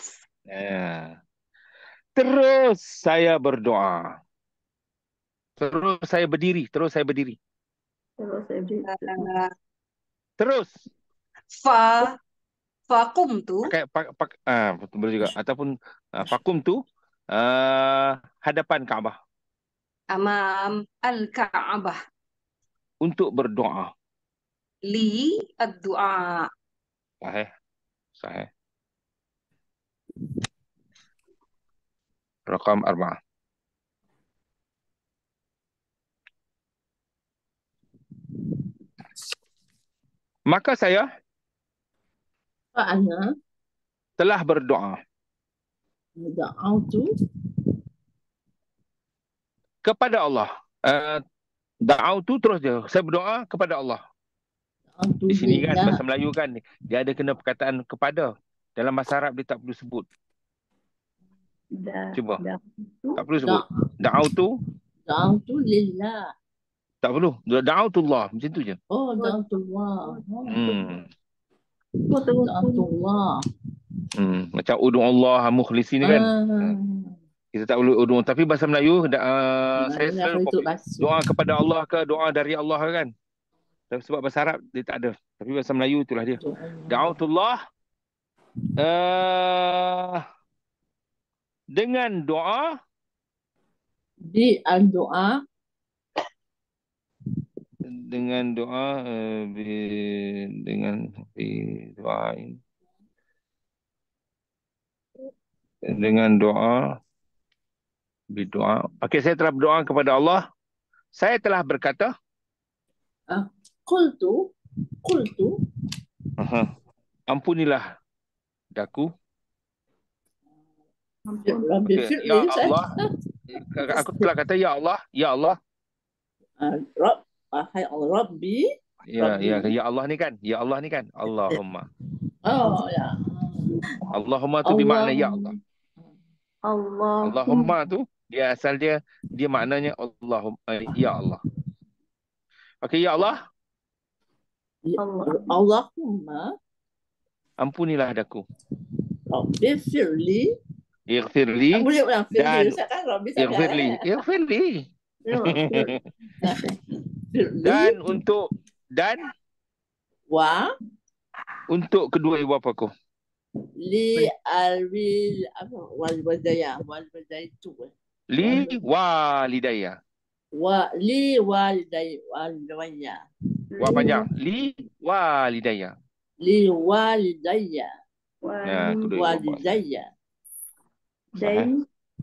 Speaker 2: Terus saya berdoa. Terus saya berdiri.
Speaker 1: Terus saya berdiri.
Speaker 2: Terus.
Speaker 6: Faqumtu
Speaker 2: Pakai boleh juga. Ataupun faqumtu hadapan Kaabah
Speaker 6: amam al-Ka'bah
Speaker 2: untuk berdoa.
Speaker 6: li ad-du'a.
Speaker 2: Sahih. Rakam 4. Maka saya
Speaker 4: Fa'ana
Speaker 2: telah berdoa
Speaker 4: da'autu
Speaker 2: kepada Allah. Da'autu terus dia. Saya berdoa kepada Allah.
Speaker 4: da'autu
Speaker 2: Di sini kan
Speaker 4: lillah.
Speaker 2: bahasa Melayu kan dia ada kena perkataan kepada. Dalam bahasa Arab dia tak perlu sebut. Cuba. Tak perlu sebut. Da'autu
Speaker 4: Da'autu lillah.
Speaker 2: tak perlu. Da'autullah macam tu je.
Speaker 4: Oh, da'autullah.
Speaker 1: Betul.
Speaker 4: Da'autullah.
Speaker 2: Macam udung Allah mukhlisin kan. Kita tak perlu udung. Tapi bahasa Melayu saya selalu doa kepada Allah ke doa dari Allah kan. Tapi sebab bahasa Arab dia tak ada. Tapi bahasa Melayu itulah dia. Da'autullah dengan doa
Speaker 4: Di al-doa
Speaker 2: dengan doa dengan doain dengan doa berdoa. Okey, saya telah berdoa kepada Allah. Saya telah berkata
Speaker 4: qultu
Speaker 2: ampunilah daku.
Speaker 4: Rabbi
Speaker 2: Okay.
Speaker 4: firli.
Speaker 2: Ya Allah. Aku telah kata ya Allah, ya Allah.
Speaker 4: Hai Allah Rabbi.
Speaker 2: Ya,
Speaker 4: Rabbi.
Speaker 2: ya Allah ni kan. Ya Allah ni kan. Allahumma.
Speaker 4: Oh ya.
Speaker 2: Allahumma tu bermakna ya Allah. Allahumma tu dia asal dia maknanya Allahumma ya Allah. Okey, ya Allah,
Speaker 4: Allahumma
Speaker 2: ampunilah daku.
Speaker 4: Rabbi firli.
Speaker 2: Ighfirli
Speaker 4: Boleh ulang
Speaker 2: dan
Speaker 4: firli. Saya kan Rabbi saya
Speaker 2: ighfirli. Ighfirli.
Speaker 4: Firli.
Speaker 2: Dan
Speaker 4: Wa
Speaker 2: untuk kedua ibu bapaku.
Speaker 4: li alwil apa walidaytu
Speaker 2: Li walidayya.
Speaker 4: li walidayya
Speaker 2: Wa panjang. Li walidayya.
Speaker 4: li walidayya
Speaker 2: Kedua ibu bapa.
Speaker 4: walidayya
Speaker 2: Sahih.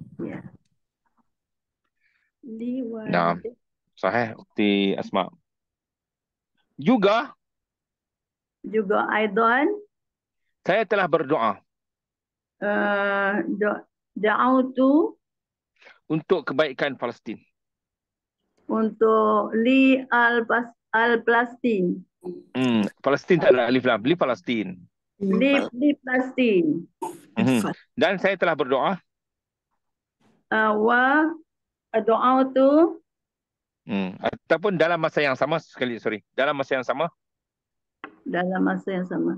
Speaker 2: Naam. Sahih Ukti Asma. Juga
Speaker 1: Aidan
Speaker 2: saya telah berdoa
Speaker 1: da'autu
Speaker 2: untuk kebaikan Palestin.
Speaker 1: untuk li al-Palestin.
Speaker 2: Palestin tak ada alif lam. Li Palestin.
Speaker 1: Li Palestin.
Speaker 2: Dan saya telah berdoa
Speaker 1: Wa da'autu
Speaker 2: ataupun dalam masa yang sama dalam masa yang sama
Speaker 1: dalam masa yang sama.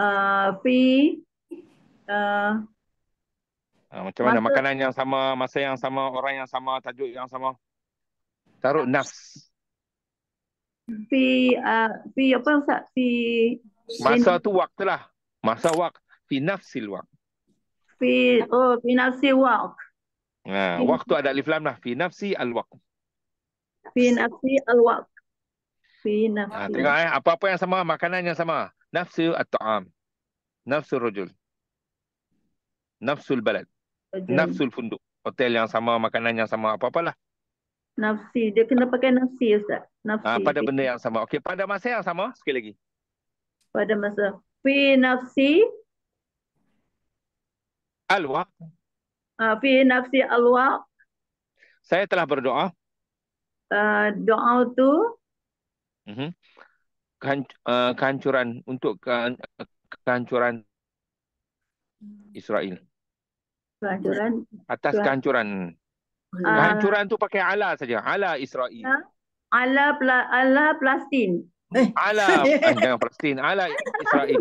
Speaker 2: Macam mana makanan yang sama, masa yang sama, orang yang sama, tajuk yang sama. Taruh nafs.
Speaker 1: Fi apa Ustaz?
Speaker 2: Masa tu waktu lah. Masa waqt. Fi nafsil waqt.
Speaker 1: Fi nafsi waqt.
Speaker 2: Waktu ada alif lam lah. Fi nafsi al-waqt.
Speaker 1: Fi nafsi al-waqt. Fi nafsi.
Speaker 2: Tengok apa-apa yang sama, makanan yang sama. Nafsu at-ta'am. Nafsul rajul. Nafsul balad. Nafsul funduk. Hotel yang sama, makanan yang sama, apa-apalah.
Speaker 1: Nafsi. Dia kena pakai nafsi Ustaz. Nafsi.
Speaker 2: Pada benda yang sama. Okey, pada masa yang sama, sekali lagi.
Speaker 1: pada masa fi nafsi
Speaker 2: Al-waqt.
Speaker 1: fi nafsi al-waqt
Speaker 2: Saya telah berdoa.
Speaker 1: doa tu
Speaker 2: Mhm. Kehancuran untuk kehancuran Israel.
Speaker 1: kehancuran
Speaker 2: Atas kehancuran. Kehancuran tu pakai ala saja. Ala Israel.
Speaker 1: ala Palestin.
Speaker 2: Ala jangan Palestin. Ala Israel.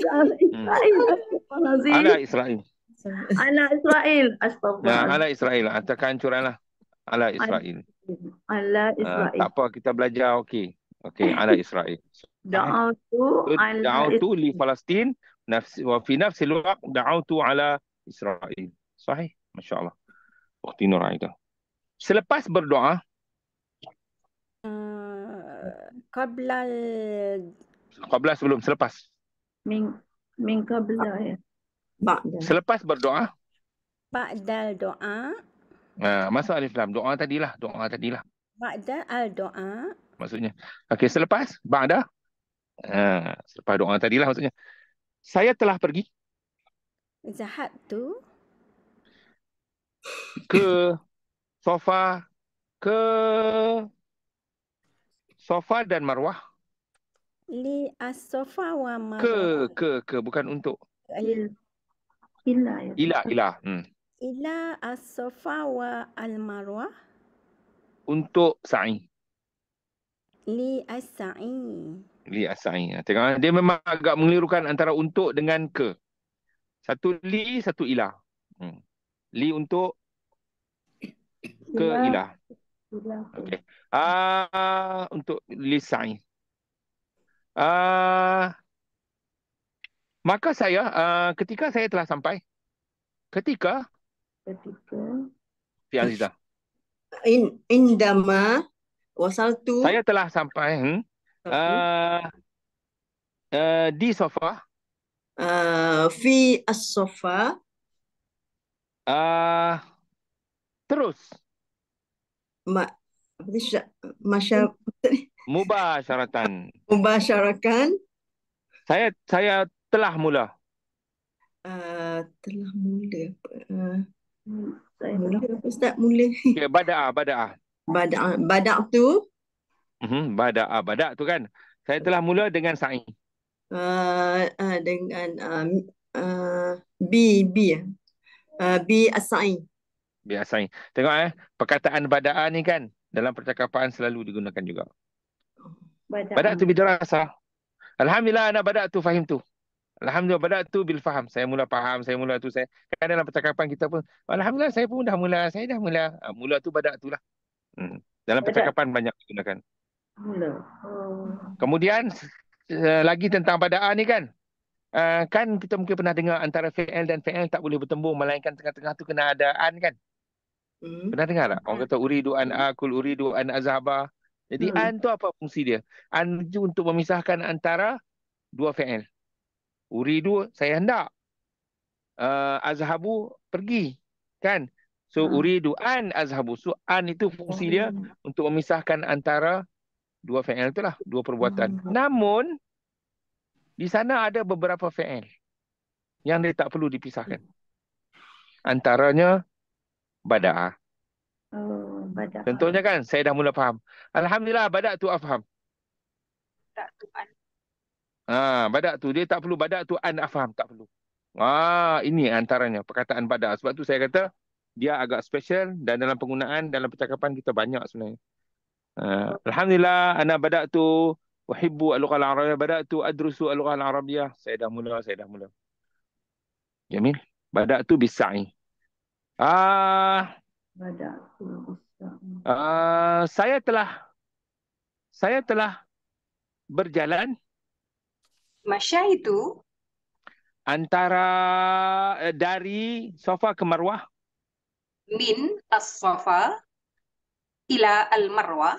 Speaker 2: Ala Israel.
Speaker 1: Ala Israel. Astagfirullah.
Speaker 2: Ala Israel. Atas kehancuran lah. Ala Israel.
Speaker 1: Ala Israel.
Speaker 2: Tak apa, kita belajar. Okey. Okey, ala Israel. Da'autu li Palestin wa fi nafsi al-waqt da'autu ala Israel. Sahih? Masya-Allah. Waktu Nur Aida. Selepas berdoa, qabla sebelum, selepas.
Speaker 1: Min qabla ya.
Speaker 2: Selepas berdoa,
Speaker 3: ba'dal doa.
Speaker 2: masuk alif lam. Doa tadilah.
Speaker 3: Ba'da al-doa.
Speaker 2: Maksudnya. Okey, selepas, ba'da. Selepas doa tadilah maksudnya. Saya telah pergi
Speaker 3: Zahabtu
Speaker 2: ke Safa, dan Marwah.
Speaker 3: li as-safa wa marwah.
Speaker 2: Ke bukan untuk.
Speaker 1: Ila ya.
Speaker 2: Ila.
Speaker 3: Ila as-safa wa al-marwah.
Speaker 2: Untuk sa'i.
Speaker 3: Li as-sa'i.
Speaker 2: Li as-sa'i. Tengok, dia memang agak mengelirukan antara untuk dengan ke. Satu li, satu ila. Li untuk, ke ila. Okey. Untuk li sa'i. Maka saya, ketika saya telah sampai, ketika Fi Azizah,
Speaker 5: Indama wasaltu.
Speaker 2: saya telah sampai di sofa,
Speaker 5: fi as-sofa.
Speaker 2: terus mubasyaratan.
Speaker 5: Mubasyarakan.
Speaker 2: Saya telah mula.
Speaker 5: Telah mula. Mula apa Ustaz? Mula.
Speaker 2: Okay, bada'ah.
Speaker 5: Badak tu.
Speaker 2: Badak tu kan. Saya telah mula dengan sa'i.
Speaker 5: Dengan bi as-sa'i.
Speaker 2: Biasa. Tengok perkataan bada'ah ni kan dalam percakapan selalu digunakan juga. Bada'tu bidarasah. Alhamdulillah ana bada'tu fahimtu. Alhamdulillah bada'tu bil faham. Saya mula faham, saya mula tu saya. Kan dalam percakapan kita pun alhamdulillah saya pun dah mula, saya dah mula. Mula tu bada'tu lah. Dalam percakapan banyak digunakan. Kemudian lagi tentang bada'ah ni kan. Kan kita mungkin pernah dengar antara fi'il dan fi'il tak boleh bertembung melainkan tengah-tengah tu kena ada an kan. Pernah dengar tak? Orang kata uridu an akul, uridu an azhaba. Jadi an tu apa fungsi dia? An tu untuk memisahkan antara dua fi'il. Uridu saya hendak. Azhabu pergi. Kan? So uridu an azhabu. So an itu fungsi dia untuk memisahkan antara dua fi'il itulah, dua perbuatan. Namun di sana ada beberapa fi'il yang dia tak perlu dipisahkan. Antaranya bada'ah.
Speaker 1: Bada'ah.
Speaker 2: Contohnya kan saya dah mula faham. Alhamdulillah bada'tu afham. Bada'tu dia tak perlu bada'tu an afham, tak perlu. Ini antaranya perkataan bada'ah. Sebab tu saya kata dia agak special dan dalam penggunaan dalam percakapan kita banyak sebenarnya. Alhamdulillah ana bada'tu uhibbu al-lughah al-arabiyyah, bada'tu adrusu al-lughah al-arabiyyah. Saya dah mula. Jamil. Bada'tu bis-sa'i. Saya telah berjalan
Speaker 6: Masya itu
Speaker 2: antara dari Safa ke Marwah.
Speaker 6: min as-safa ila al-marwah.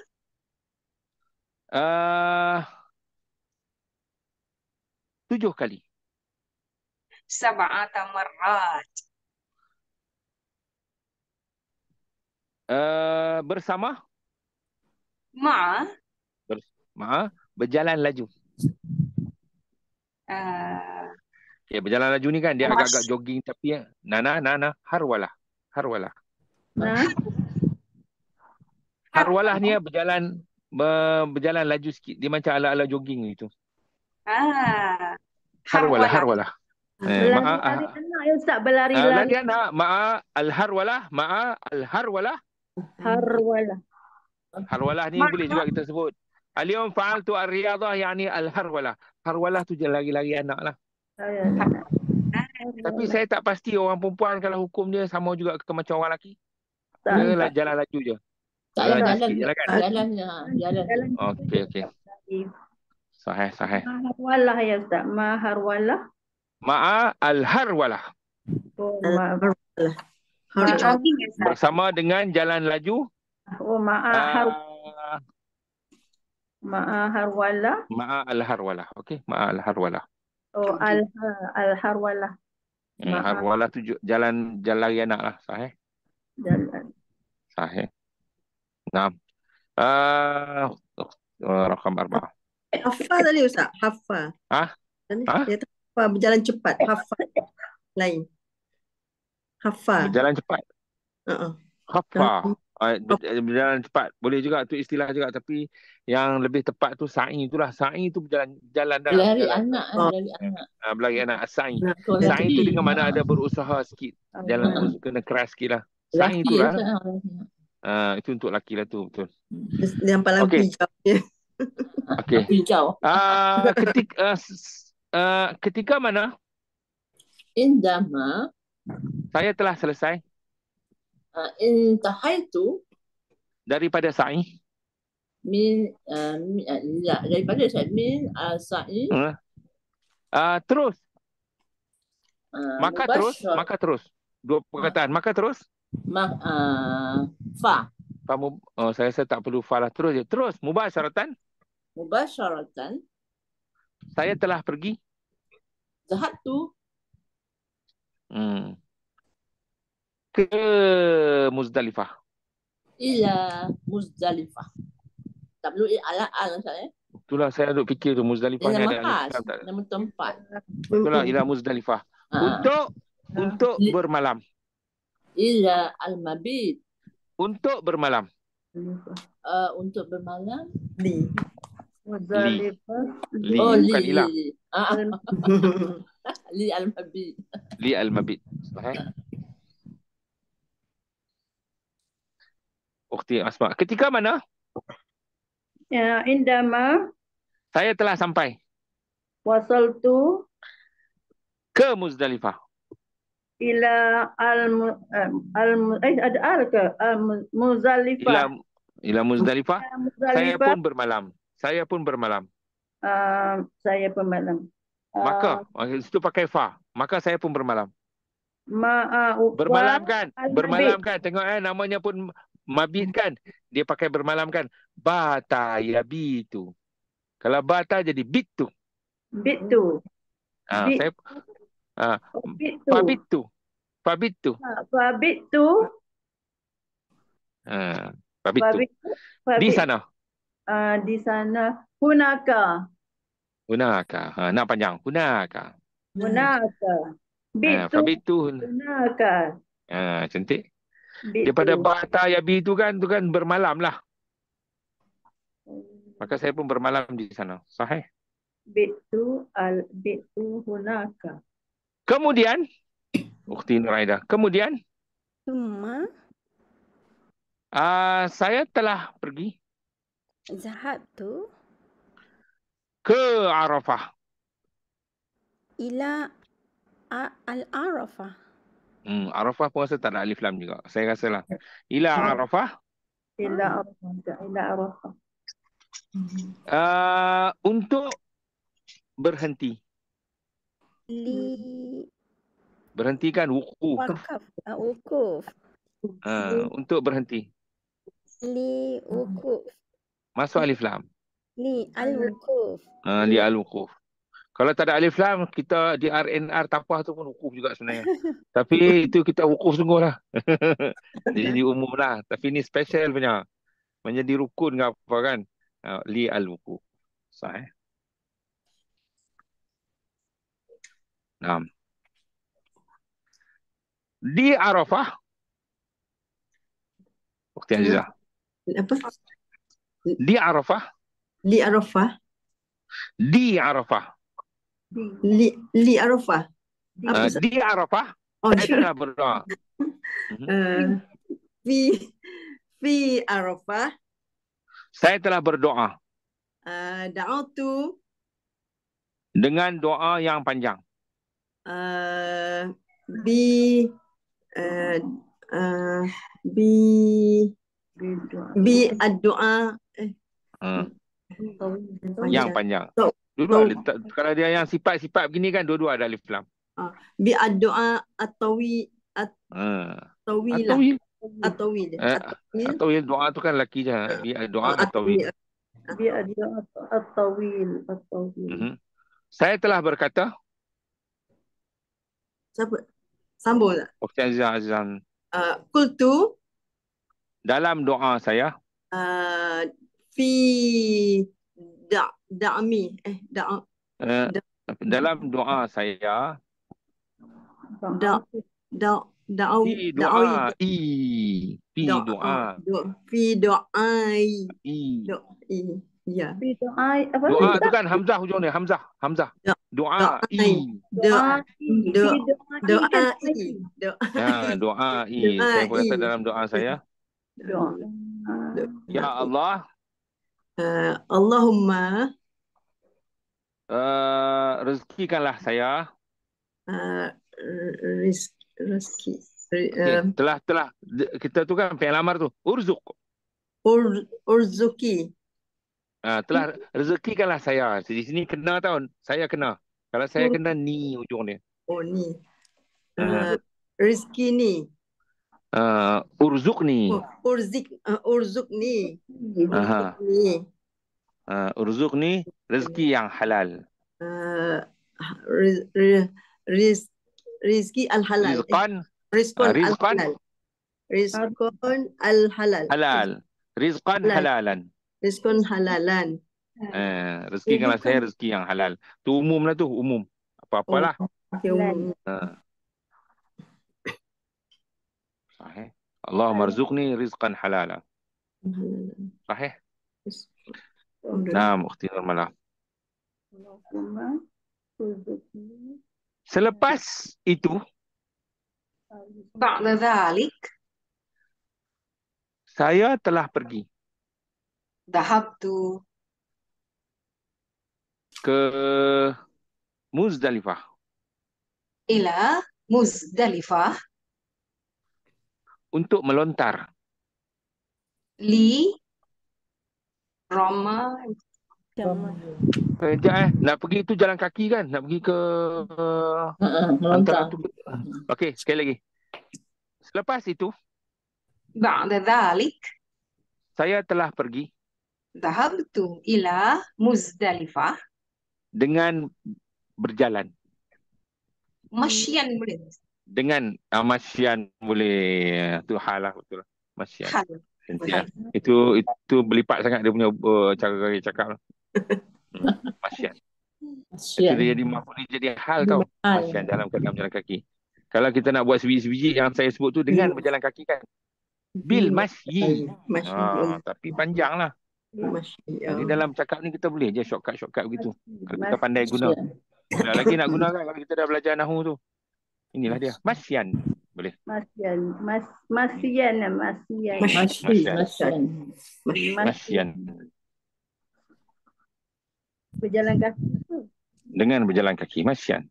Speaker 2: 7 kali.
Speaker 6: Sab'ata marrat.
Speaker 2: Bersama
Speaker 6: Ma'a
Speaker 2: berjalan laju. Ya, berjalan laju ni kan dia
Speaker 6: Mash.
Speaker 2: agak-agak jogging tapi ya. Nana, harwalah. Harwalah.
Speaker 1: Nah,
Speaker 2: Harwalah ni berjalan laju sikit. Dia macam ala-ala jogging gitu. Harwalah,
Speaker 6: Harwalah.
Speaker 2: harwalah. Ma'a
Speaker 1: berlari-lari anak ya Ustaz,
Speaker 2: lari
Speaker 1: berlari-lari
Speaker 2: anak. Ma'a al-harwalah. Ma'a al-harwalah.
Speaker 1: harwalah.
Speaker 2: Harwalah ni boleh juga kita sebut. Al-yawm fa'altu ar-riyadah yani al-harwalah. Harwalah tu je lari-lari anak lah. Tapi saya tak pasti orang perempuan kalau hukum dia sama juga ke macam orang lelaki. Dia jalan laju je.
Speaker 4: Jalan,
Speaker 2: Jalan
Speaker 4: jalan,
Speaker 2: sikit je lah kan.
Speaker 4: jalan.
Speaker 2: Okey. Sahih.
Speaker 1: Harwalah ya Ustaz, harwalah.
Speaker 2: Ma'a al-harwalah.
Speaker 1: Oh,
Speaker 6: Macam jogging ya, Ustaz.
Speaker 2: Bersama dengan jalan laju.
Speaker 1: harwalah.
Speaker 2: Ma'a al-harwalah. Okey, ma'a al-harwalah.
Speaker 1: Oh, harwalah.
Speaker 2: Harwalah tu jalan lari anak lah. Sahih.
Speaker 1: Jalan.
Speaker 2: Sahih. Naam. Rakam 4.
Speaker 5: Hafal tadi Ustaz. Hafal. Dia tu hafal berjalan cepat. Hafal. Lain. Hafal.
Speaker 2: Berjalan cepat. Hafal.
Speaker 5: Hafal.
Speaker 2: Berjalan cepat. Boleh juga tu istilah juga. Tapi yang lebih tepat tu sa'i itulah. Sa'i tu jalan dah.
Speaker 4: Lari anak.
Speaker 2: Berlari anak. Sa'i.
Speaker 4: Kalau
Speaker 2: Sa'i tu
Speaker 4: lari,
Speaker 2: dengan mana ada berusaha sikit. Jalan kena keras sikit lah. Sa'i
Speaker 4: laki
Speaker 2: tu lah.
Speaker 4: Ustaz.
Speaker 2: Itu untuk laki lah tu. Betul.
Speaker 5: Yang paling
Speaker 2: Okey.
Speaker 5: hijau dia.
Speaker 2: Okey.
Speaker 4: Hijau.
Speaker 2: Ketika mana
Speaker 4: Indama
Speaker 2: saya telah selesai
Speaker 4: intahaitu
Speaker 2: daripada sa'i.
Speaker 4: Daripada saya sa'i
Speaker 2: Terus. Maka terus. Dua perkataan. Maka terus.
Speaker 4: fa
Speaker 2: Saya rasa tak perlu fa lah. Terus je. Terus. Mubasyaratan. Saya telah pergi.
Speaker 4: Zahabtu
Speaker 2: Ke Muzdalifah.
Speaker 4: ila Muzdalifah. Tak perlu al saya.
Speaker 2: Itulah saya duk fikir tu. Muzdalifah ni
Speaker 4: Nama
Speaker 2: ada
Speaker 4: khas,
Speaker 2: Islam tak?
Speaker 4: nama tempat.
Speaker 2: Itulah ila Muzdalifah. Untuk bermalam.
Speaker 4: Ila al-mabit.
Speaker 2: Untuk bermalam.
Speaker 4: Untuk bermalam.
Speaker 5: Li.
Speaker 1: Muzdalifah.
Speaker 2: Bukan ila.
Speaker 4: Li al-mabit.
Speaker 2: Li al-mabit. Sahih. Ukhti Asma. Ketika mana
Speaker 1: Ya, indama
Speaker 2: saya telah sampai
Speaker 1: wasaltu
Speaker 2: ke Muzdalifah.
Speaker 1: ila Muzdalifah.
Speaker 2: Ila Muzdalifah. Saya pun bermalam. Saya pun bermalam. Maka itu pakai fa. Maka saya pun bermalam. Bermalam kan? Bermalam kan? Tengok namanya pun mabit kan? Dia pakai bermalam kan? Bata yabitu. Kalau bata jadi bitu.
Speaker 1: Bitu.
Speaker 2: Saya
Speaker 1: Fabitu.
Speaker 2: Fabitu. Di sana.
Speaker 1: Di sana. Hunaka.
Speaker 2: Nak panjang. Hunaka.
Speaker 1: Bitu.
Speaker 2: Fabitu.
Speaker 1: Hunaka.
Speaker 2: Cantik.
Speaker 1: Bitu.
Speaker 2: Daripada bata yabi tu kan bermalam lah. Maka saya pun bermalam di sana. Sahih.
Speaker 1: Bitu hunaka.
Speaker 2: Kemudian Ukhti Nuraida. Kemudian saya telah pergi
Speaker 3: Zahabtu
Speaker 2: ke Arafah.
Speaker 3: ila al-Arafah.
Speaker 2: Arafah pun rasa tak ada alif lam juga. Saya rasa lah. Ila Arafah.
Speaker 1: Ila Arafah.
Speaker 2: Untuk berhenti. Berhenti kan wukuf.
Speaker 3: Wukuf.
Speaker 2: Untuk berhenti.
Speaker 3: Li wukuf.
Speaker 2: Masuk alif lam.
Speaker 3: Li al-wukuf.
Speaker 2: Li al-wukuf. Kalau tak ada alif lam, kita di RNR tapah tu pun wukuf juga sebenarnya. Tapi itu kita wukuf sungguh lah. Jadi umum lah. Tapi ni special punya. Menjadi rukun ke apa kan. Li al-wukuf. Sahih. Naam. Di Arafah. Ukhti Azizah.
Speaker 5: Apa?
Speaker 2: Di Arafah.
Speaker 5: Li Arafah.
Speaker 2: Di Arafah.
Speaker 5: Li Arafah. Apa Ustaz?
Speaker 2: Di Arafah.
Speaker 5: Oh,
Speaker 2: Saya telah berdoa.
Speaker 5: Fi Arafah.
Speaker 2: Saya telah berdoa.
Speaker 5: Da'atu.
Speaker 2: Dengan doa yang panjang.
Speaker 5: Bi ad-doa.
Speaker 2: Yang panjang. Dua-dua. Kalau dia yang sifat-sifat begini kan, dua-dua ada alif lam.
Speaker 5: Bi ad-doa at-tawil. At-tawil.
Speaker 2: At-tawil doa tu kan lelaki je. Bi ad-doa at-tawil.
Speaker 1: Bi ad-doa at-tawil.
Speaker 2: Saya telah berkata.
Speaker 5: Siapa? Sambung tak?
Speaker 2: Ukhti Azizah.
Speaker 5: Qultu.
Speaker 2: Dalam doa saya.
Speaker 5: Fi da'mi.
Speaker 2: Dalam doa saya.
Speaker 5: Fi doa. Ya.
Speaker 2: Doa tu kan hamzah hujung dia, hamzah. Doa
Speaker 5: doa.
Speaker 2: Saya berkata dalam doa saya. Ya Allah.
Speaker 5: Allahumma.
Speaker 2: Rezekikanlah saya.
Speaker 5: Rezeki.
Speaker 2: Telah kita tu kan fi'il amar tu. Urzuk.
Speaker 5: Urzuki.
Speaker 2: Telah rezekikanlah saya. Di sini kena tau. Saya kena. Kalau saya kena ni ujung dia.
Speaker 5: Oh ni. Rezeki ni.
Speaker 2: Urzuk ni.
Speaker 5: Urzuk ni.
Speaker 2: Urzuk ni rezeki yang halal.
Speaker 5: Rizki al-halal.
Speaker 2: Rizqan
Speaker 5: al-halal.
Speaker 2: Halal. Rizqan halalan.
Speaker 5: Rizqan halalan.
Speaker 2: Rezeki kalau saya rezeki yang halal. Tu umum lah tu, umum. Apa-apalah. Sahih. Allah marzuqni rizqan halala. Sahih. Naam, Ukhti Nurmalah. Selepas itu,
Speaker 6: ba'da dhalik,
Speaker 2: saya telah pergi
Speaker 6: dhahabtu
Speaker 2: ke Muzdalifah.
Speaker 6: Ila Muzdalifah.
Speaker 2: Untuk melontar.
Speaker 6: Li Rama.
Speaker 2: Nak pergi itu jalan kaki kan? Nak pergi ke
Speaker 4: melontar.
Speaker 2: Okey, sekali lagi. Selepas itu,
Speaker 6: Ba'da dhalik,
Speaker 2: saya telah pergi
Speaker 6: dhahabtu ila Muzdalifah.
Speaker 2: Dengan berjalan.
Speaker 6: Masyan boleh.
Speaker 2: Dengan masyan boleh. Itu hal lah, betul. Masyan.
Speaker 6: Hal.
Speaker 2: Itu berlipat sangat dia punya cara cakap lah. Masyan. Itu dia jadi hal tau. Masyan dalam jalan kaki. Kalau kita nak buat sebiji-sebiji yang saya sebut tu dengan berjalan kaki kan. Bil masyi. Tapi panjang lah. Jadi dalam cakap ni kita boleh je shortcut begitu. Kalau kita pandai guna. Tidak lagi nak guna kan kalau kita dah belajar nahu tu. Inilah dia. Masyan. Boleh. Masyan.
Speaker 1: Berjalan kaki.
Speaker 2: Dengan berjalan kaki. Masyan.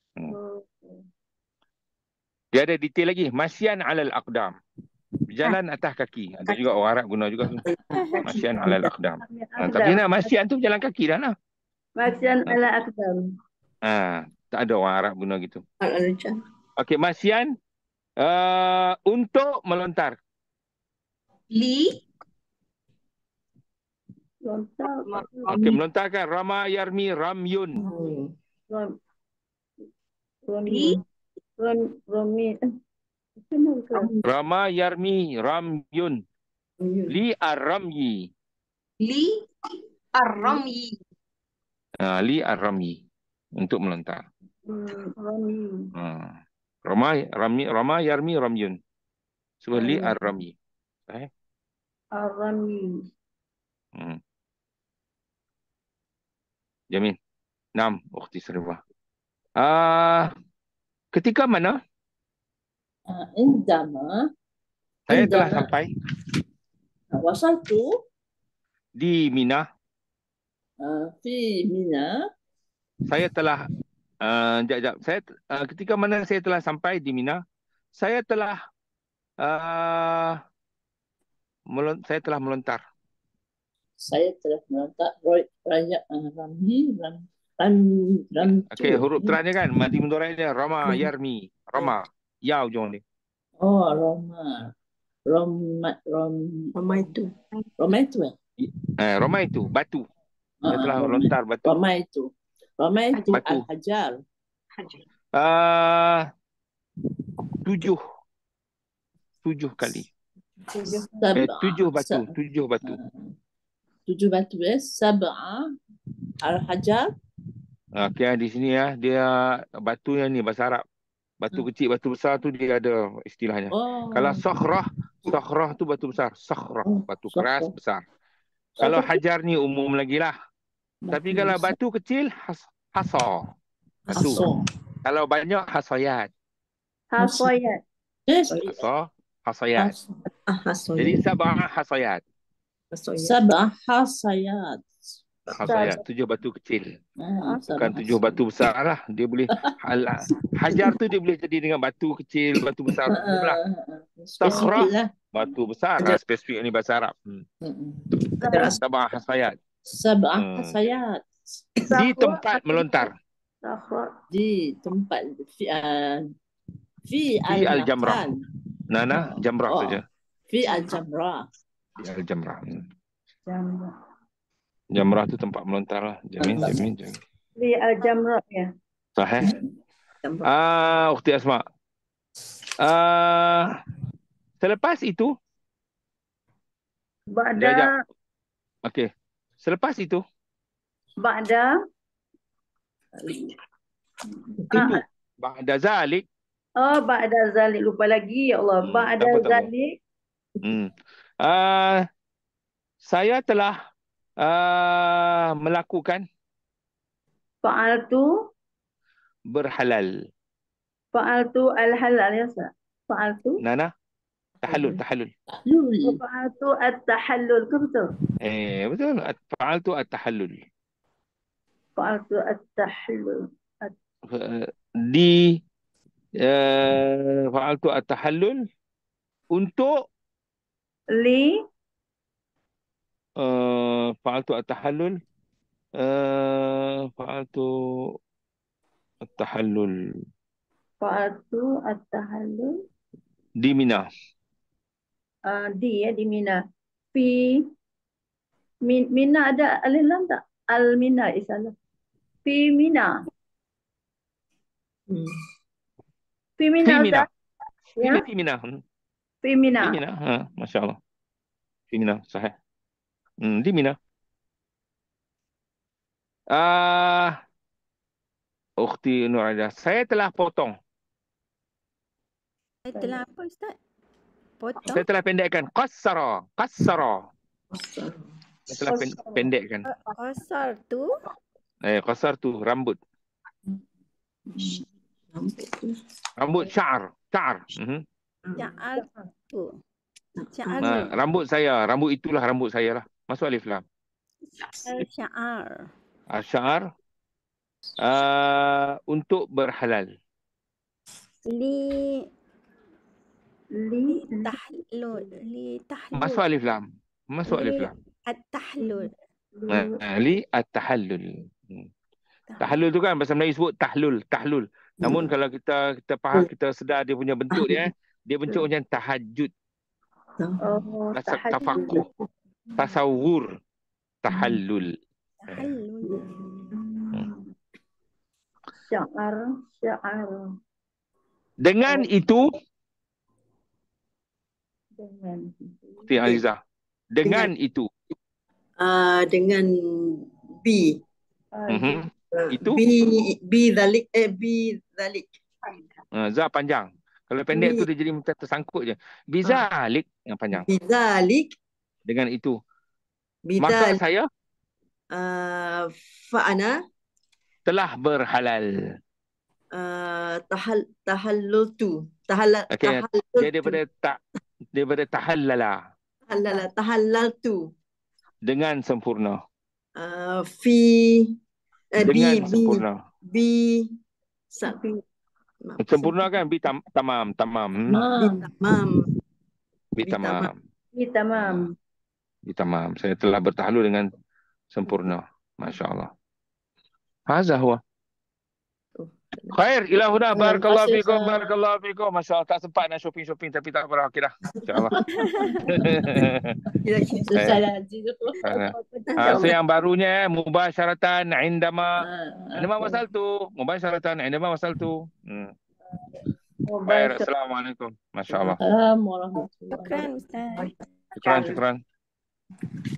Speaker 2: Dia ada detail lagi. Masyan alal aqdam. Berjalan atas kaki. Ada juga orang Arab guna juga tu. Masyan alal aqdam. Tapi nak masyan tu berjalan kaki dah lah.
Speaker 1: Masyan alal aqdam.
Speaker 2: Tak ada orang Arab guna gitu. Okey, masyan untuk melontar.
Speaker 6: Li
Speaker 1: Lontar.
Speaker 2: Okey, melontarkan. Rama yarmi ramyun. Rama yarmi ramyun. Li ar-ramyi.
Speaker 6: Li ar-ramyi.
Speaker 2: Li ar-ramyi. Untuk melontar.
Speaker 1: Rami.
Speaker 2: Rama, yarmi, ramyun. So li ar-rami. Sahih?
Speaker 1: Rami.
Speaker 2: Jamil. Naam, Ukhti Sarifah. Ketika mana
Speaker 4: عندما
Speaker 2: saya telah
Speaker 4: عندما
Speaker 2: sampai
Speaker 4: وصلت
Speaker 2: di Mina,
Speaker 4: في منى
Speaker 2: saya telah ketika mana saya telah sampai di Mina, saya telah saya telah melontar.
Speaker 4: saya telah melontar raya
Speaker 2: Okey, huruf terakhir kan madi mudhari dia rama, yarmi, rama. Ya ujung ni.
Speaker 4: Oh, Roma
Speaker 5: itu.
Speaker 2: Rama itu batu. Saya telah melontar batu.
Speaker 4: Roma itu
Speaker 2: Batu.
Speaker 4: al-hajar.
Speaker 2: 7 kali. 7 batu. 7 batu.
Speaker 4: 7 batu sab'a al-hajar.
Speaker 2: Okey, di sini ya, dia batu yang ni bahasa Arab. Batu kecil, batu besar tu dia ada istilahnya. Kalau sakhrah tu batu besar. Sakhrah, batu keras besar. Kalau hajar ni umum lagi lah. Tapi kalau batu kecil, hasa. Batu. Kalau banyak, hasayat.
Speaker 1: Hasayat.
Speaker 2: Hasayat. Jadi sab'ah hasayat.
Speaker 4: Sab'ah hasayat.
Speaker 2: Hasayat, 7 batu kecil. Bukan 7 batu besar lah. Dia boleh, hajar tu dia boleh jadi dengan batu kecil, batu besar. Sakhrah, batu besar. Spesifik ni bahasa Arab. Sab'ah hasayat.
Speaker 4: Sab'ah hasayat.
Speaker 2: Di tempat melontar.
Speaker 4: Di tempat fi
Speaker 2: al-jamrah. Nana, jamrah saja.
Speaker 4: Fi al-jamrah.
Speaker 2: Di al-jamrah. Jamrah tu tempat melontar lah. Jamil.
Speaker 1: Di al-jamrah ya.
Speaker 2: Sahih. Ukhti Asma. Selepas itu.
Speaker 1: Ba'da.
Speaker 2: Okey. Selepas itu.
Speaker 1: Ba'da.
Speaker 2: Itu. Ba'da zalik.
Speaker 1: Ba'da zalik. Lupa lagi ya Allah. Ba'da zalik.
Speaker 2: Saya telah melakukan
Speaker 1: fa'altu
Speaker 2: berhalal.
Speaker 1: Fa'altu al-halal ya Ustaz. Fa'altu
Speaker 2: Nana, tahallul.
Speaker 1: Fa'altu at-tahallul ke betul?
Speaker 2: Betul. Fa'altu at-tahallul.
Speaker 1: Fa'altu at-tahallul.
Speaker 2: Fa'altu at-tahallul untuk fa'altu at-tahallul di Mina.
Speaker 1: Di Mina. Mina ada alif lam tak? Al-Mina isalah. Fi Mina. Fi Mina.
Speaker 2: Fi Mina.
Speaker 1: Fi Mina.
Speaker 2: Masya Allah. Fi Mina, sahih. Di Mina. Ukhti Nur Aida, saya telah potong.
Speaker 3: Saya telah apa Ustaz? Potong?
Speaker 2: Saya telah pendekkan. Qassara. Saya telah pendekkan.
Speaker 3: Qasar tu?
Speaker 2: Qassar tu rambut. Rambut sya'ar.
Speaker 3: Sya'ar tu.
Speaker 2: Rambut saya. Rambut itulah rambut saya lah. Masuk alif lam.
Speaker 3: Sya'ar.
Speaker 2: Sya'ar. Untuk berhalal.
Speaker 3: Li tahlul.
Speaker 2: Masuk alif lam.
Speaker 3: At-tahlul.
Speaker 2: Li at-tahallul. Tahallul tu kan bahasa Melayu sebut tahlul. Namun kalau kita faham, kita sedar dia punya bentuk dia bentuk macam tahajud. Tafaqquh. Tasawwur. Tahallul.
Speaker 1: Sya'ar.
Speaker 2: Dengan itu Ukhti Azizah. Dengan itu.
Speaker 5: Dengan B.
Speaker 2: Itu?
Speaker 5: Bidhalik.
Speaker 2: Za panjang. Kalau pendek tu dia jadi macam tersangkut je. Bizalik yang panjang.
Speaker 5: Bidhalik.
Speaker 2: Dengan itu. Maka saya
Speaker 5: fa'ana
Speaker 2: telah berhalal.
Speaker 5: Tahallultu.
Speaker 2: Okay. Dia daripada tahallala.
Speaker 5: Tahallaltu.
Speaker 2: Dengan sempurna.
Speaker 5: Dengan
Speaker 2: sempurna. Sempurna kan? Tamam. Tamam. Saya telah bertahlul dengan sempurna. Masya Allah. Hazah huwa. Khair ila huna, barakallahu fikum. Masya Allah, tak sempat nak shopping tapi tak apa, okey dah. Insya-Allah. So yang barunya mubasyaratan indama wasaltu. Baik, assalamualaikum. Masya Allah.
Speaker 3: Syukran Ustaz.
Speaker 2: Syukran.